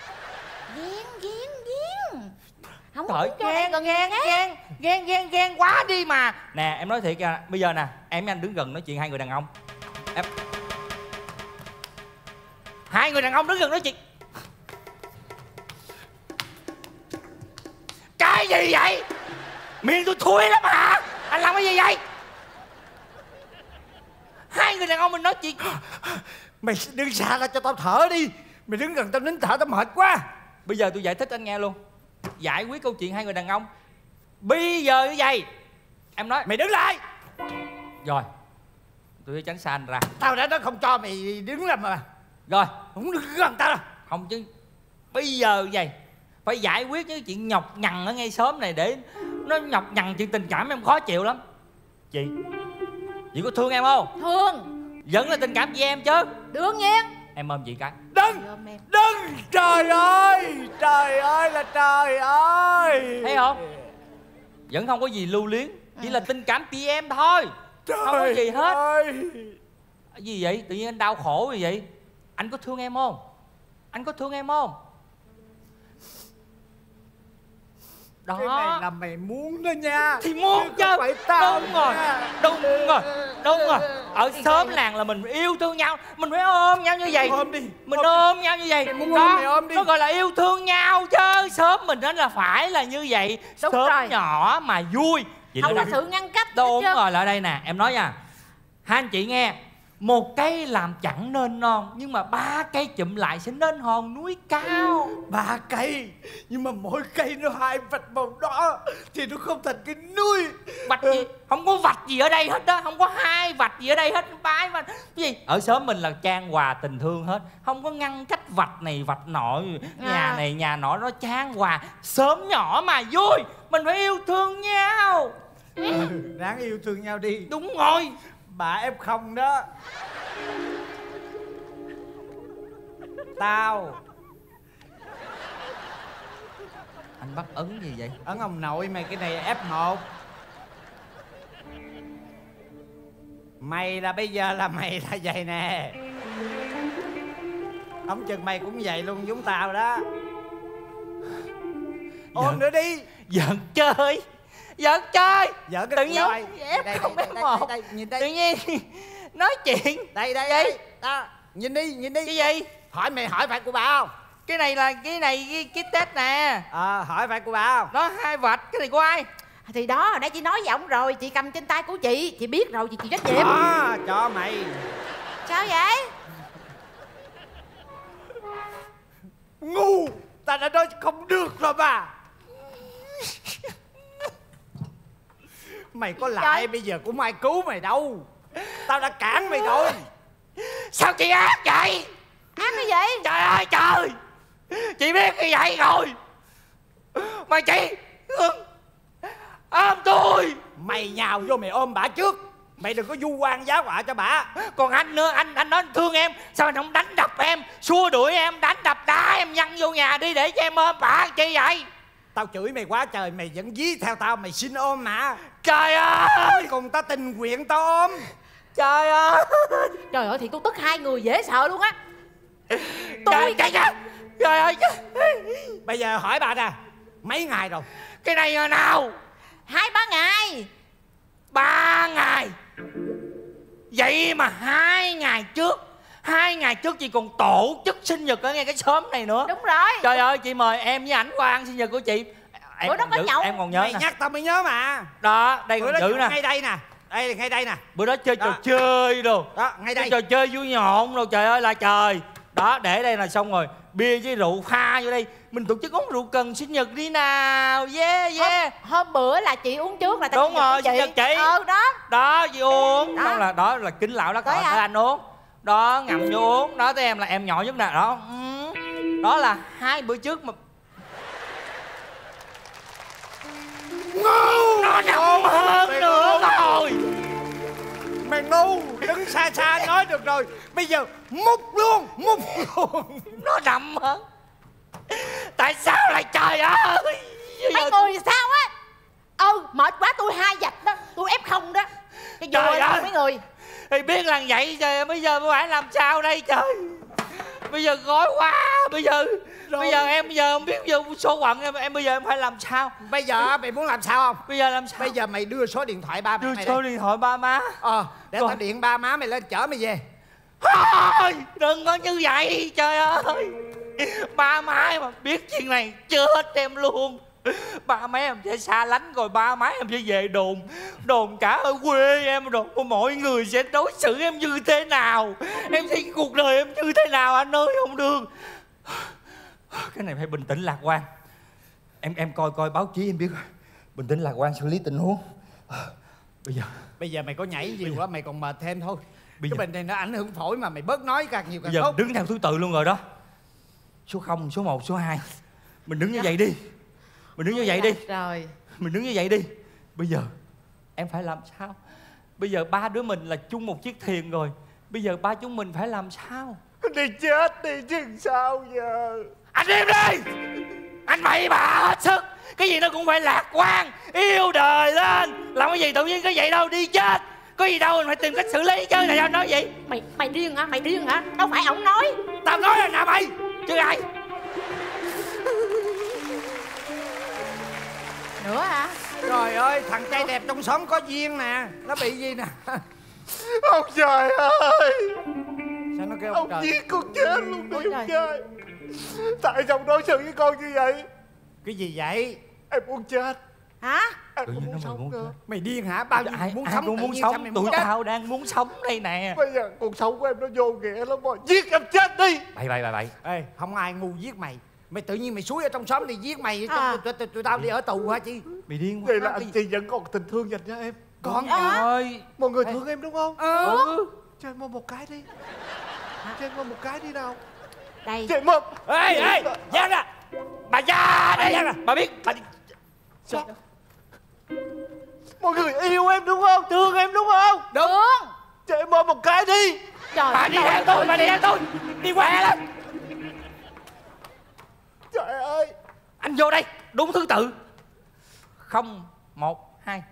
Ghen. Không Trời, ghen quá đi mà. Nè, em nói thiệt kìa, bây giờ nè, em với anh đứng gần nói chuyện hai người đàn ông. Em... Hai người đàn ông đứng gần nói chuyện. Cái gì vậy? Miệng tôi thui lắm hả? Anh làm cái gì vậy? người đàn ông mình nói chuyện. Mày đứng xa ra cho tao thở đi. Mày đứng gần tao nín thở tao mệt quá. Bây giờ tôi giải thích anh nghe luôn. Giải quyết câu chuyện hai người đàn ông. Bây giờ như vậy, em nói mày đứng lại. Rồi, tôi sẽ tránh xa anh ra. Tao đã nói không cho mày đứng làm mà. Rồi, không đứng gần tao đâu. Không chứ. Bây giờ như vậy, phải giải quyết những chuyện nhọc nhằn ở ngay xóm này, để nó nhọc nhằn chuyện tình cảm em khó chịu lắm. Chị có thương em không? Thương. Vẫn là tình cảm chị em chứ? Đương nhiên. Em ôm chị cái. Đừng. Đừng. Trời ơi là trời ơi. Thấy không? Vẫn không có gì lưu luyến, chỉ là tình cảm chị em thôi. Trời không có gì hết ơi. Gì vậy? Tự nhiên anh đau khổ gì vậy? Anh có thương em không? Anh có thương em không? Đó. Cái này là mày muốn đó nha. Thì muốn chứ. Phải tao. Đúng rồi. Ở xóm làng là mình yêu thương nhau, mình phải ôm nhau như vậy. Ôm đi. Mình ôm nhau như vậy. Muốn đó, ôm mày ôm đi. nó gọi là yêu thương nhau chứ. Xóm mình đó là phải là như vậy. Đúng xóm rồi. nhỏ mà vui. Vậy không có sự ngăn cách. Đúng rồi, lại đây nè, em nói nha. Hai anh chị nghe. Một cây làm chẳng nên non, nhưng mà 3 cây chụm lại sẽ nên hòn núi cao. 3 cây, nhưng mà mỗi cây nó 2 vạch màu đỏ thì nó không thành cái núi. Vạch gì? Không có vạch gì ở đây hết đó. Không có 2 vạch gì ở đây hết. 3 vạch cái gì? Ở xóm mình là chan hòa tình thương hết. Không có ngăn cách vạch này vạch nọ, nhà này nhà nọ, nó chan hòa. Xóm nhỏ mà vui, mình phải yêu thương nhau. Ráng yêu thương nhau đi. Đúng rồi. Bà em không đó. Tao. Anh bắt ấn gì vậy? Ấn ông nội mày, cái này F1. Mày là bây giờ là mày là vậy nè. Không chừng mày cũng vậy luôn giống tao đó. Ôm nữa đi. Giỡn chơi. Giỡn chơi. Giỡn tự nhiên đây, không biết một. Nhìn đây. Tự nhiên nói chuyện. Đây. Đó. Nhìn đi. Cái gì? Hỏi mày hỏi phải của bà không? Cái này là cái tết nè. Hỏi phải của bà không? Đó 2 vạch, cái này của ai? Thì đó, hồi nãy chị nói với ổng rồi. Chị cầm trên tay của chị biết rồi, chị chịu trách nhiệm. Cho mày. Sao vậy? Ngu. Ta đã nói không được rồi bà. Mày có lại bây giờ cũng ai cứu mày đâu. Tao đã cản mày rồi. Sao chị ác vậy? Ác cái gì? Trời ơi trời. Chị biết như vậy rồi mà chị ôm tôi. Mày nhào vô mày ôm bả trước. Mày đừng có vu oan giá họa cho bả. Còn anh nữa, anh nói anh thương em, sao anh không đánh đập em, xua đuổi em, đánh đập đá em văng vô nhà đi để cho em ôm bả chi vậy? Tao chửi mày quá trời, mày vẫn dí theo tao, mày xin ôm mà. Trời ơi. Cùng tao tình nguyện tao ôm. Trời ơi. Trời ơi, thì tôi tức 2 người dễ sợ luôn á. Trời ơi. Bây giờ hỏi bà nè, mấy ngày rồi? Cái này là nào? 2-3 ngày. 3 ngày. Vậy mà 2 ngày trước chị còn tổ chức sinh nhật ở ngay cái xóm này nữa. Đúng rồi. Trời ơi, chị mời em với ảnh qua ăn sinh nhật của chị. Bữa đó có nhậu. Em còn nhớ mày nè. nhắc tao mới nhớ mà. Đó, đây còn giữ nè. Ngay đây nè. Đây ngay đây nè. Bữa đó chơi trò chơi đồ. Đó, ngay đây. Trò chơi vui nhộn đồ, trời ơi là trời. Đó, để đây là xong rồi. Bia với rượu pha vô đây. Mình tổ chức uống rượu cần sinh nhật đi nào. Yeah. Hôm bữa là chị uống trước là ta. Đúng rồi, sinh nhật chị. Đó. Đó, chị uống. Đó là kính lão đó, còn anh uống. Đó, ngậm vô uống. Đó, tới em là em nhỏ nhất nè. Đó. Đó là 2 bữa trước mà. Ngu. Nó nằm hơn nữa rồi. Mày ngu. Đứng xa xa nói được rồi. Bây giờ múc luôn. Nó nằm hơn. Tại sao lại trời ơi? Mấy người sao á? Mệt quá, tôi 2 vạch đó. Tôi F0 đó. Cái trời ơi mấy người. Thì biết là vậy trời, bây giờ phải làm sao đây trời? Bây giờ gói quá. Bây giờ em không biết giờ số quận em bây giờ em phải làm sao? Bây giờ mày muốn làm sao không? Bây giờ làm sao? Bây giờ mày đưa số điện thoại ba mẹ mày. Đưa số điện thoại ba má. Để tao điện ba má mày lên chở mày về. Thôi đừng có như vậy trời ơi. Ba má mà biết chuyện này chết em luôn. Ba má em sẽ xa lánh, rồi ba má em sẽ về đồn cả ở quê em, rồi mọi người sẽ đối xử em như thế nào, em sẽ cuộc đời em như thế nào anh ơi không được. Cái này phải bình tĩnh lạc quan. Em coi báo chí em biết rồi. Bình tĩnh lạc quan xử lý tình huống. Bây giờ mày có nhảy gì quá mày còn mệt thêm thôi. Bây cái giờ... bệnh này nó ảnh hưởng phổi mà mày bớt nói càng nhiều càng bây giờ tốt. đứng theo thứ tự luôn rồi đó. Số 0, số 1, số 2. Mình đứng như vậy đi. Mình đứng như vậy đi. Rồi. Mình đứng như vậy đi. Bây giờ em phải làm sao? Bây giờ ba đứa mình là chung một chiếc thuyền rồi. Bây giờ ba chúng mình phải làm sao? Đi chết đi chứ sao giờ. Anh im đi. Anh bậy bạ hết sức. Cái gì nó cũng phải lạc quan, yêu đời lên. Làm cái gì tự nhiên cái vậy đâu, đi chết. Có gì đâu mình phải tìm cách xử lý chứ. Này anh nói gì? Mày điên hả? Mày điên hả? Đâu phải ổng nói. Tao nói là nào mày? Chứ ai? Nữa hả? Trời ơi, thằng trai đẹp trong xóm có duyên nè. Nó bị gì nè? Ông trời ơi. Sao nó kêu ông trời? giết con chết luôn đi ông trời. Tại sao đối xử với con như vậy? Cái gì vậy? Em muốn chết. Hả? Em không muốn sống nữa. Mày điên hả? Bao nhiêu ai muốn ai sống cũng muốn tự nhiên sống. sao mày Tụi muốn chết? tao đang muốn sống đây nè. Bây giờ cuộc sống của em nó vô nghĩa lắm rồi. Giết em chết đi. Bậy. Ê, không ai ngu giết mày. Mày tự nhiên mày xúi ở trong xóm đi giết mày. Tụi tao đi ở tù hả chị? Mày điên quá. Vậy là anh chị vẫn còn tình thương dành cho em. Con ơi. Mọi người thương em đúng không? Cho em ôm một cái đi. Cho em ôm một cái đi nào. Đây. Cho em ôm. Ê, Giang à. Bà ra đây. Bà biết bà đi. Sao? Mọi người yêu em đúng không? Thương em đúng không? Đúng. Cho em ôm một cái đi. Trời Bà đi theo tôi, bà đi theo tôi. Đi qua lắm. Trời ơi. Anh vô đây, đúng thứ tự. 0, 1, 2.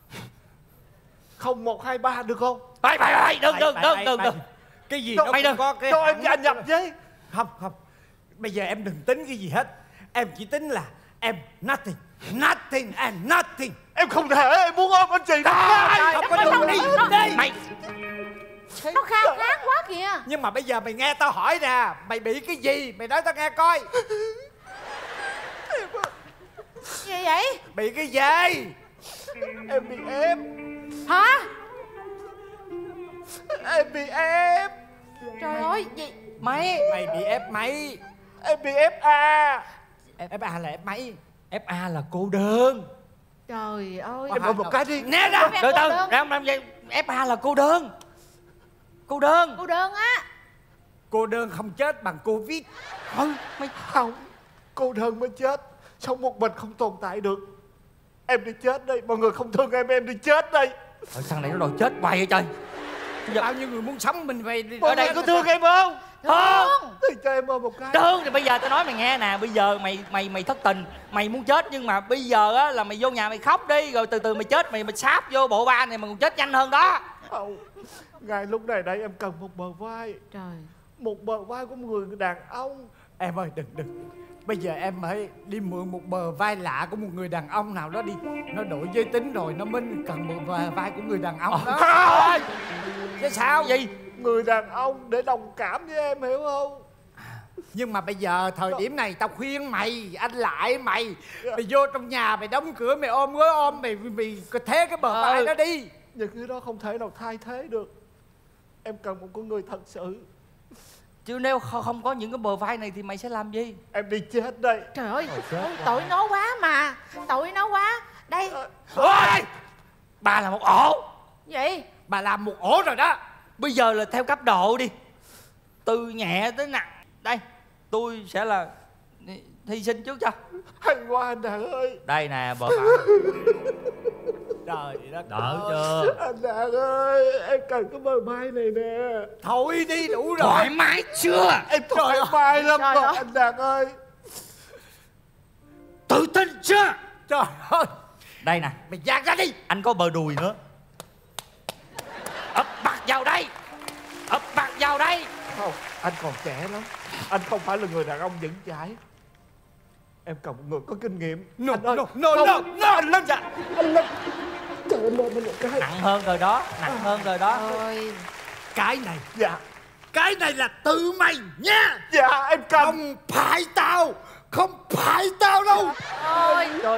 0, 1, 2, 3 được không? Bậy, đừng. Cái gì Cho, nó mày cũng có cái... cho em gia nhập với. Không. Bây giờ em đừng tính cái gì hết. Em chỉ tính là em nothing and nothing. Em không thể, em muốn ôm anh chị. Không có đường đi. Mày. Nó khao khát quá kìa. Nhưng mà bây giờ mày nghe tao hỏi nè. Mày bị cái gì? Mày nói tao nghe coi. Gì vậy? Bị cái gì? Em bị ép. Hả? Em bị ép. Trời ơi, gì? Mày bị ép mấy? Em bị FA. FA là ép mấy? FA là cô đơn. Trời ơi. Em ôm một cái đi. Nè ra, từ từ. FA là cô đơn. Cô đơn. Cô đơn á. Cô đơn không chết bằng Covid. Mày không. Cô đơn mới chết. Sống một mình không tồn tại được. Em đi chết đây. Mọi người không thương em đi chết đây. Thằng này nó đòi chết hoài vậy trời. Bao nhiêu người muốn sống mình về đi. Mọi người có thương em không? Không. Thì cho em ôm một cái. Thương thì bây giờ tao nói mày nghe nè. Bây giờ mày thất tình. Mày muốn chết nhưng mà bây giờ á là mày vô nhà mày khóc đi. Rồi từ từ mày chết. Mày sáp vô bộ ba này mày còn chết nhanh hơn đó. Không. Ngay lúc này đây em cần một bờ vai. Trời. Một bờ vai của một người đàn ông. Em ơi đừng. Bây giờ em hãy đi mượn một bờ vai lạ của một người đàn ông nào đó đi. Nó đổi giới tính rồi nó mới cần một bờ vai của người đàn ông đó. Chứ sao gì? Người đàn ông để đồng cảm với em hiểu không? Nhưng mà bây giờ thời điểm này tao khuyên mày, anh lại mày. Mày vô trong nhà mày đóng cửa mày ôm gối ôm mày có thế cái bờ vai đó đi. Những cái đó không thể nào thay thế được. Em cần một con người thật sự. Chứ nếu không có những cái bờ vai này thì mày sẽ làm gì? Em đi chết đây. Trời ơi, tội nó quá mà. Tội nó quá. Đây. Ôi! Bà là một ổ. Gì? Bà làm một ổ rồi đó. Bây giờ là theo cấp độ đi. Từ nhẹ tới nặng. Đây, tôi sẽ là hy sinh trước cho. Hay quá anh Đạt ơi. Đây nè bờ vai. Trời đất Đỡ ơi. chưa? Anh Đạt ơi, em cần cái bờ vai này nè. Thôi đi đủ rồi. Thoải mái chưa? Em thoải mái lắm rồi anh Đạt ơi. Tự tin chưa? Trời ơi. Đây nè. Mày dạt ra đi. Anh có bờ đùi nữa. Ấp mặt vào đây. Ấp mặt vào đây. Không, anh còn trẻ lắm. Anh không phải là người đàn ông vững chãi. Em cần một người có kinh nghiệm. No. Anh lên dạ. Anh lên. Trời ơi, lên một cái. Nặng hơn rồi đó. Nặng hơn rồi đó. Ôi. Cái này. Dạ. Cái này là tự mày nha. Dạ em cần. Không phải tao. Không phải tao đâu. Ôi. Trời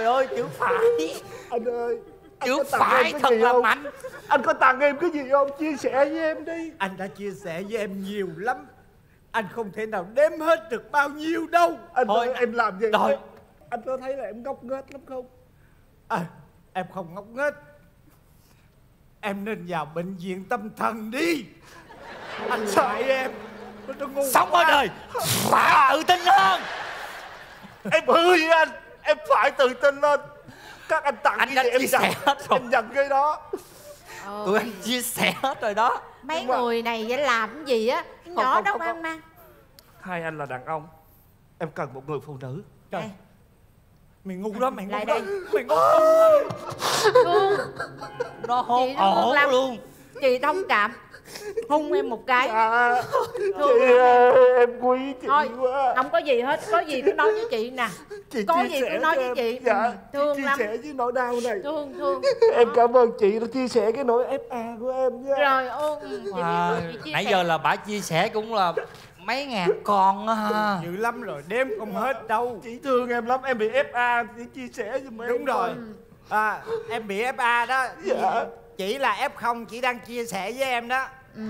phải. Anh ơi, chữ phải thật là mạnh. Anh có tặng em cái gì không? Chia sẻ với em đi. Anh đã chia sẻ với em nhiều lắm. Anh không thể nào đếm hết được bao nhiêu đâu. Anh thôi ơi, em làm gì rồi. Anh có thấy là em ngốc nghếch lắm không? Em không ngốc nghếch. Em nên vào bệnh viện tâm thần đi. Anh sợ em. Sống ở đời phải tự tin hơn. Em hư với anh. Em phải tự tin lên. Các anh tặng anh cái đã gì em chia nhận. sẻ hết rồi. Em nhận cái đó. Tụi anh chia sẻ hết rồi đó. Mấy người này vậy làm cái gì á? Cái nhỏ không, đâu không, ăn mang. Hai anh là đàn ông. Em cần một người phụ nữ. Trời, mày ngu đó, mày ngu Lại đó. đây. Mày ngu. Thương. Nó Chị nó thương lắm luôn. Chị thông cảm. Hung em một cái. Chị ơi, em quý chị Thôi, quá. không có gì hết. Có gì cứ nói với chị nè. Chị có chia gì sẻ cứ nói cho với em. chị. Dạ, Thương chia lắm. sẻ với nỗi đau này. Thương. Em cảm ơn chị đã chia sẻ cái nỗi FA của em nha. Rồi chị biết rồi, chị chia Nãy sẻ. giờ là bà chia sẻ cũng là mấy ngàn con á ha. Dữ lắm rồi, đếm không hết đâu. Chị thương em lắm, em bị FA, chị chia sẻ giùm em. Đúng rồi. Em bị FA đó. Dạ. Chỉ là F0, chỉ đang chia sẻ với em đó.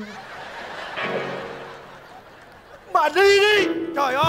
Bà đi đi. Trời ơi.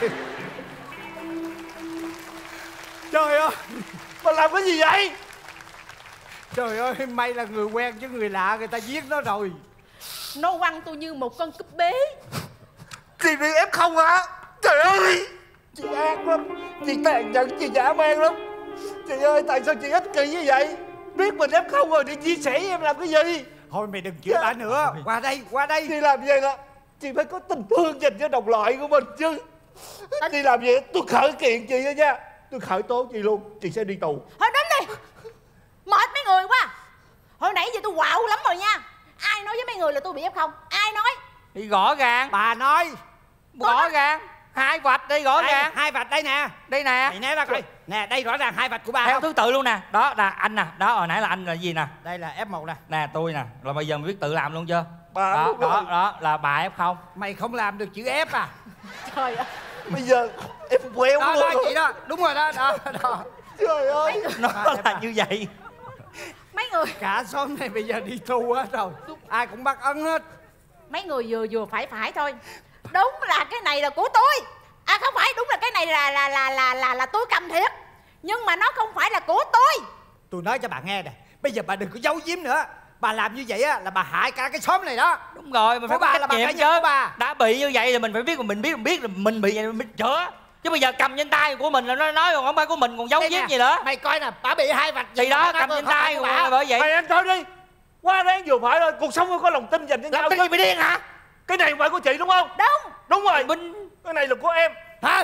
Trời ơi. Bà làm cái gì vậy? Trời ơi, may là người quen chứ người lạ người ta giết nó rồi. Nó quăng tôi như một con cúp bế. Chị bị F0 hả? Trời ơi. Chị ác lắm. Chị tàn nhẫn, chị dã man lắm. Chị ơi, tại sao chị ích kỷ như vậy? Biết mình F0 rồi đi chia sẻ với em làm cái gì? Thôi mày đừng chửi bà nữa. Qua đây. Chị làm vậy đó. Chị phải có tình thương dành cho đồng loại của mình chứ. Chị làm vậy tôi khởi kiện chị đó nha. Tôi khởi tố chị luôn. Chị sẽ đi tù. Thôi đến đi. Mệt mấy người quá. Hồi nãy giờ tôi quạo lắm rồi nha. Ai nói với mấy người là tôi bị F0? Ai nói? Thì rõ ràng. Bà nói. Rõ ràng. Hai vạch đây rõ Đây, ràng. hai vạch đây nè. Đây nè. Mày né ra coi. Nè, đây rõ ràng hai vạch của bà Theo không? thứ tự luôn nè. Đó là anh nè. Đó hồi nãy là anh là gì nè. Đây là F1 nè. Nè tôi nè. Là bây giờ mày biết tự làm luôn chưa? Bà Đó đúng rồi. đó là bà F0. Mày không làm được chữ F à? Trời ơi. Bây giờ em queo Đó, luôn. đó chị đó. Đúng rồi đó. Đó. Trời ơi. Nó là như vậy. Mấy người. Cả xóm này bây giờ đi tu hết rồi. Ai cũng bắt ấn hết. Mấy người vừa phải thôi. Đúng là cái này là của tôi. À không phải, đúng là cái này là tôi cầm thiệt. Nhưng mà nó không phải là của tôi. Tôi nói cho bà nghe nè. Bây giờ bà đừng có giấu giếm nữa. Bà làm như vậy á là bà hại cả cái xóm này đó. Đúng rồi, mình phải Của bà có là trách bà nhiệm phải chứ. nhận của bà. Đã bị như vậy thì mình phải biết, mình biết là mình bị vậy mình chữa. Chứ bây giờ cầm trên tay của mình là nó nói còn không phải của mình, còn giấu Đây giếm nè, gì nữa. mày coi nè, bà bị hai vạch. Thì đó, cầm trên tay của bà bởi vậy. Mày ăn thôi đi. Quá đáng vừa phải thôi. Cuộc sống phải có lòng tin dành cho nhau. Làm cái gì bị điên hả? Cái này không phải của chị đúng không? Đúng. Đúng rồi. Minh. Cái này là của em. Hả?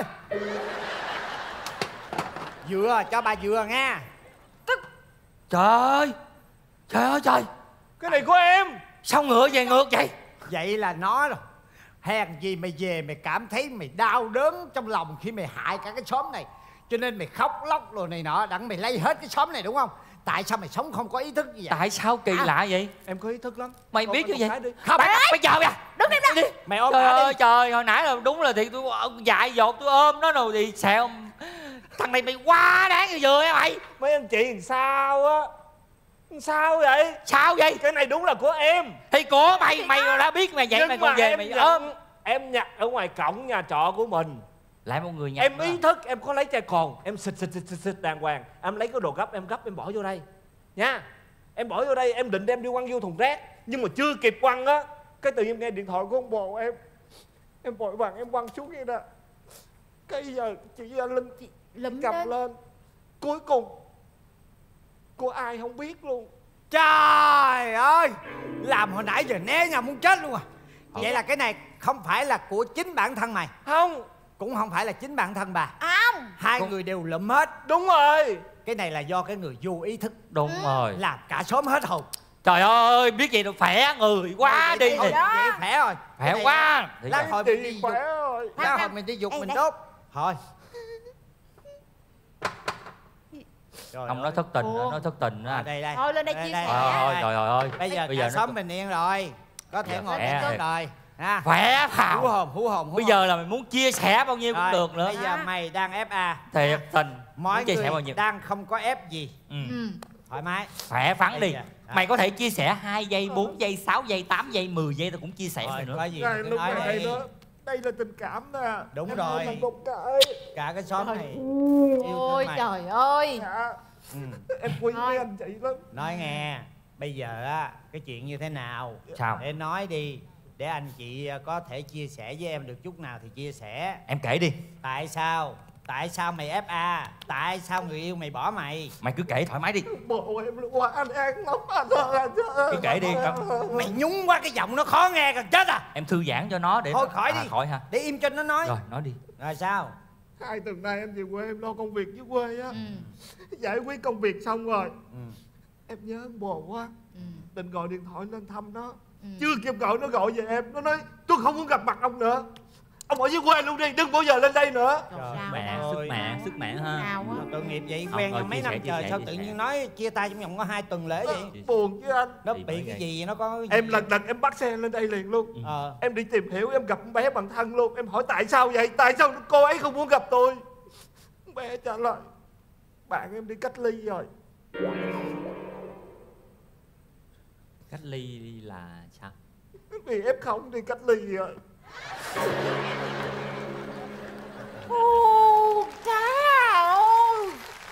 Dừa, cho bà dừa nha. Trời ơi trời. Cái này của em. Sao ngựa về ngược vậy? Vậy là nó rồi. Hèn gì mày về mày cảm thấy mày đau đớn trong lòng khi mày hại cả cái xóm này. Cho nên mày khóc lóc rồi này nọ, đặng mày lấy hết cái xóm này đúng không? Tại sao mày sống không có ý thức như vậy? Tại sao kỳ lạ vậy? Em có ý thức lắm. Mày biết như vậy? Không. Bây giờ kìa. Đứng im đó. Mày ôm Trời bà ơi đi. trời, hồi nãy là đúng là thì tôi dại dột tôi ôm nó rồi thì xẹo. Thằng này mày quá đáng như vừa á mày. Mấy anh chị làm sao á? Sao vậy? Sao vậy? Cái này đúng là của em. Thì của mày, mày đã biết mày vậy Nhưng mày mà còn về em mày nhận- ôm. Em nhặt ở ngoài cổng nhà trọ của mình. Lại một người nhặt. Em ý thức em có lấy chai cồn. Em xịt đàng hoàng. Em lấy cái đồ gấp em bỏ vô đây nha. Em bỏ vô đây, em định đem đi quăng vô thùng rác. Nhưng mà chưa kịp quăng á, cái tự nhiên nghe điện thoại của ông bồ em vội vàng em quăng xuống vậy đó. Cái giờ chị Linh Lụm cầm lên. Cuối cùng của ai không biết luôn. Trời ơi, làm hồi nãy giờ né nhau muốn chết luôn à. Vậy là cái này không phải là của chính bản thân mày? Không. Cũng không phải là chính bản thân bà? Không. Hai người đều lụm hết. Đúng rồi. Cái này là do cái người vô ý thức. Đúng rồi. Làm cả xóm hết hồn. Trời ơi, biết gì đâu khỏe người quá đi. Thôi, vậy khỏe rồi. Khỏe quá. Lát hồi mình đi dục. Khỏe rồi. Lát hồi mình đi dục mình đốt. Thôi. Ông nói thất tình, nói thất tình á. Đây đây. Thôi lên đây chia sẻ. Trời ơi. Bây giờ cả xóm bình yên rồi. Có thể ngồi khỏe tốt thiệt. rồi. Khỏe phào. Hú hồn. Bây giờ là mày muốn chia sẻ bao nhiêu cũng Rồi, được nữa. Bây giờ mày đang FA. Thiệt tình. Mỗi Muốn chia sẻ người bao nhiêu đang không có ép gì. Thoải mái. Khỏe phắn đi. Bây giờ, Mày có thể chia sẻ 2 giây, 4 giây, 6 giây, 8 giây, 10 giây tao cũng chia sẻ mày nữa. Có gì Này, cứ lúc nói này đi. đó, đây là tình cảm nè. Đúng Em rồi. làm một cái. Cả cái xóm này yêu Ôi thương mày. trời ơi. Dạ. Em quý mấy anh chị lắm. Nói nghe, bây giờ á cái chuyện như thế nào? Sao? Để nói đi, để anh chị có thể chia sẻ với em được chút nào thì chia sẻ. Em kể đi. Tại sao? Tại sao mày FA? Tại sao người yêu mày bỏ mày? Mày cứ kể thoải mái đi. Bộ em quá anh an lắm anh ơi. Cứ kể đi. Mày nhúng quá, cái giọng nó khó nghe gần chết à. Em thư giãn cho nó để Thôi khỏi đi. Khỏi hả? Để im cho nó nói. Rồi nói đi. Rồi sao? 2 tuần nay em về quê em lo công việc dưới quê á. Giải quyết công việc xong rồi. Em nhớ ông bồ quá. Định gọi điện thoại lên thăm nó. Chưa kịp gọi nó gọi về em. Nó nói tôi không muốn gặp mặt ông nữa. Ông ở dưới quê luôn đi, đừng bao giờ lên đây nữa. Mẹ, sức mẹ ha. Tội nghiệp vậy, Không, quen thôi, nhau mấy chia năm sẻ, trời chia sao sẻ, tự chia nhiên sẻ. nói chia tay trong vòng có 2 tuần lễ vậy? Buồn chứ anh. Nó bị cái gì, nó có cái gì? Em lần em bắt xe lên đây liền luôn. Em đi tìm hiểu, em gặp con bé bằng thân luôn. Em hỏi tại sao vậy? Tại sao cô ấy không muốn gặp tôi? Con bé trả lời bạn em đi cách ly rồi. Cách ly là sao? Vì F0 đi cách ly rồi. Ô, cha ơi.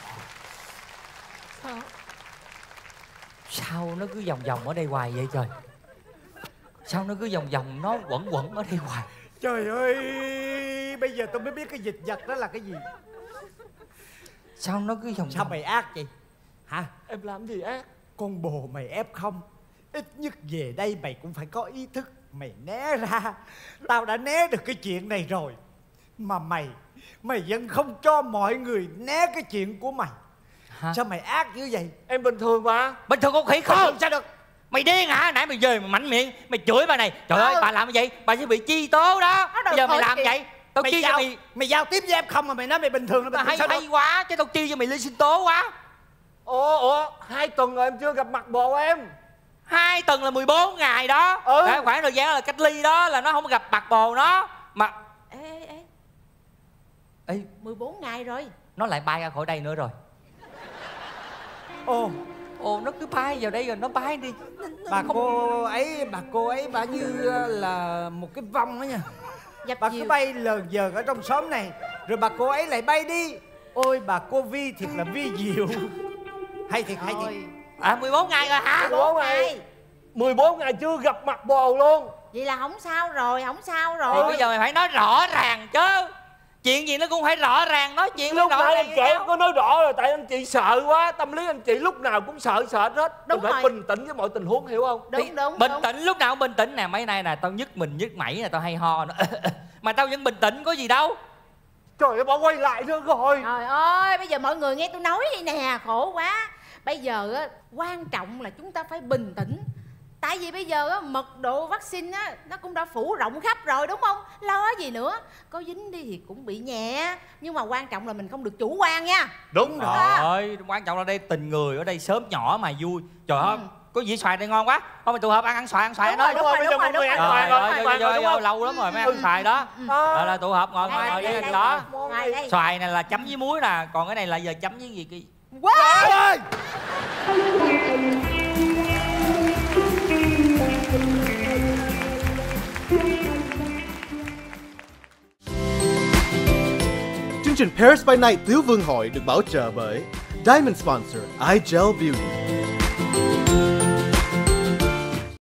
Sao nó cứ vòng vòng ở đây hoài vậy trời? Sao nó cứ vòng vòng nó quẩn ở đây hoài? Trời ơi, bây giờ tôi mới biết cái dịch vật đó là cái gì. Sao nó cứ vòng Sao mày ác vậy? Hả? Em làm gì ác? Con bồ mày F0, ít nhất về đây mày cũng phải có ý thức. Mày né ra. Tao đã né được cái chuyện này rồi. Mà mày vẫn không cho mọi người né cái chuyện của mày. Hả? Sao mày ác như vậy? Em bình thường mà. Bình thường con khỉ không? Sao được? Mày điên hả? Nãy mày về mày mạnh miệng, mày chửi bà này. Trời ơi, bà làm như vậy, bà sẽ bị chi tố đó. Bây giờ mày làm vậy, tao chi cho mày giao tiếp với F0 mà mày nói mày bình thường. Nó hay quá, chứ tao chi cho mày lên sinh tố quá. Ủa, 2 tuần rồi em chưa gặp mặt bồ em. 2 tuần là 14 ngày đó. Cái khoảng thời gian là cách ly đó là nó không gặp mặt bồ nó. Mà Ê 14 ngày rồi. nó lại bay ra khỏi đây nữa rồi. Ồ, nó cứ bay vào đây rồi nó bay đi. Bà cô ấy bà như là một cái vong đó nha. Bà cứ bay lờn vờn ở trong xóm này, rồi bà cô ấy lại bay đi. Ôi bà cô Vi thiệt là vi diệu. Hay thiệt. 14 ngày rồi hả? 14 ngày chưa gặp mặt bồ luôn. Vậy là không sao rồi. Thì bây giờ mày phải nói rõ ràng chứ. Chuyện gì nó cũng phải rõ ràng, nói chuyện lúc rõ nãy ràng. em kể em có nói rõ rồi, tại anh chị sợ quá. Tâm lý anh chị lúc nào cũng sợ hết. Mình phải bình tĩnh với mọi tình huống, hiểu không? Đúng. Bình tĩnh, lúc nào cũng bình tĩnh nè. Mấy nay nè, tao nhức mình nhức mẩy nè, tao hay ho nữa. Mà tao vẫn bình tĩnh, có gì đâu. Trời ơi, bỏ quay lại nữa rồi. Trời ơi, bây giờ mọi người nghe tôi nói đi nè, khổ quá. Bây giờ á, quan trọng là chúng ta phải bình tĩnh. Tại vì bây giờ á, mật độ vaccine á, nó cũng đã phủ rộng khắp rồi đúng không? Lo gì nữa. Có dính đi thì cũng bị nhẹ. Nhưng mà quan trọng là mình không được chủ quan nha. Đúng rồi. Ơi, quan trọng là đây tình người ở đây sớm nhỏ mà vui. Trời ơi, có dĩa xoài đây ngon quá. Thôi mình tụ hợp ăn xoài đó. Đúng rồi, bây giờ mọi người ăn xoài rồi. Lâu lắm rồi mới ăn xoài đó. Là tụ hợp ngồi với cái đó. Xoài này là chấm với muối nè, còn cái này là giờ chấm với gì kia. Wow. Chương trình Paris by Night Tiếu Vương Hội được bảo trợ bởi Diamond Sponsor iGel Beauty.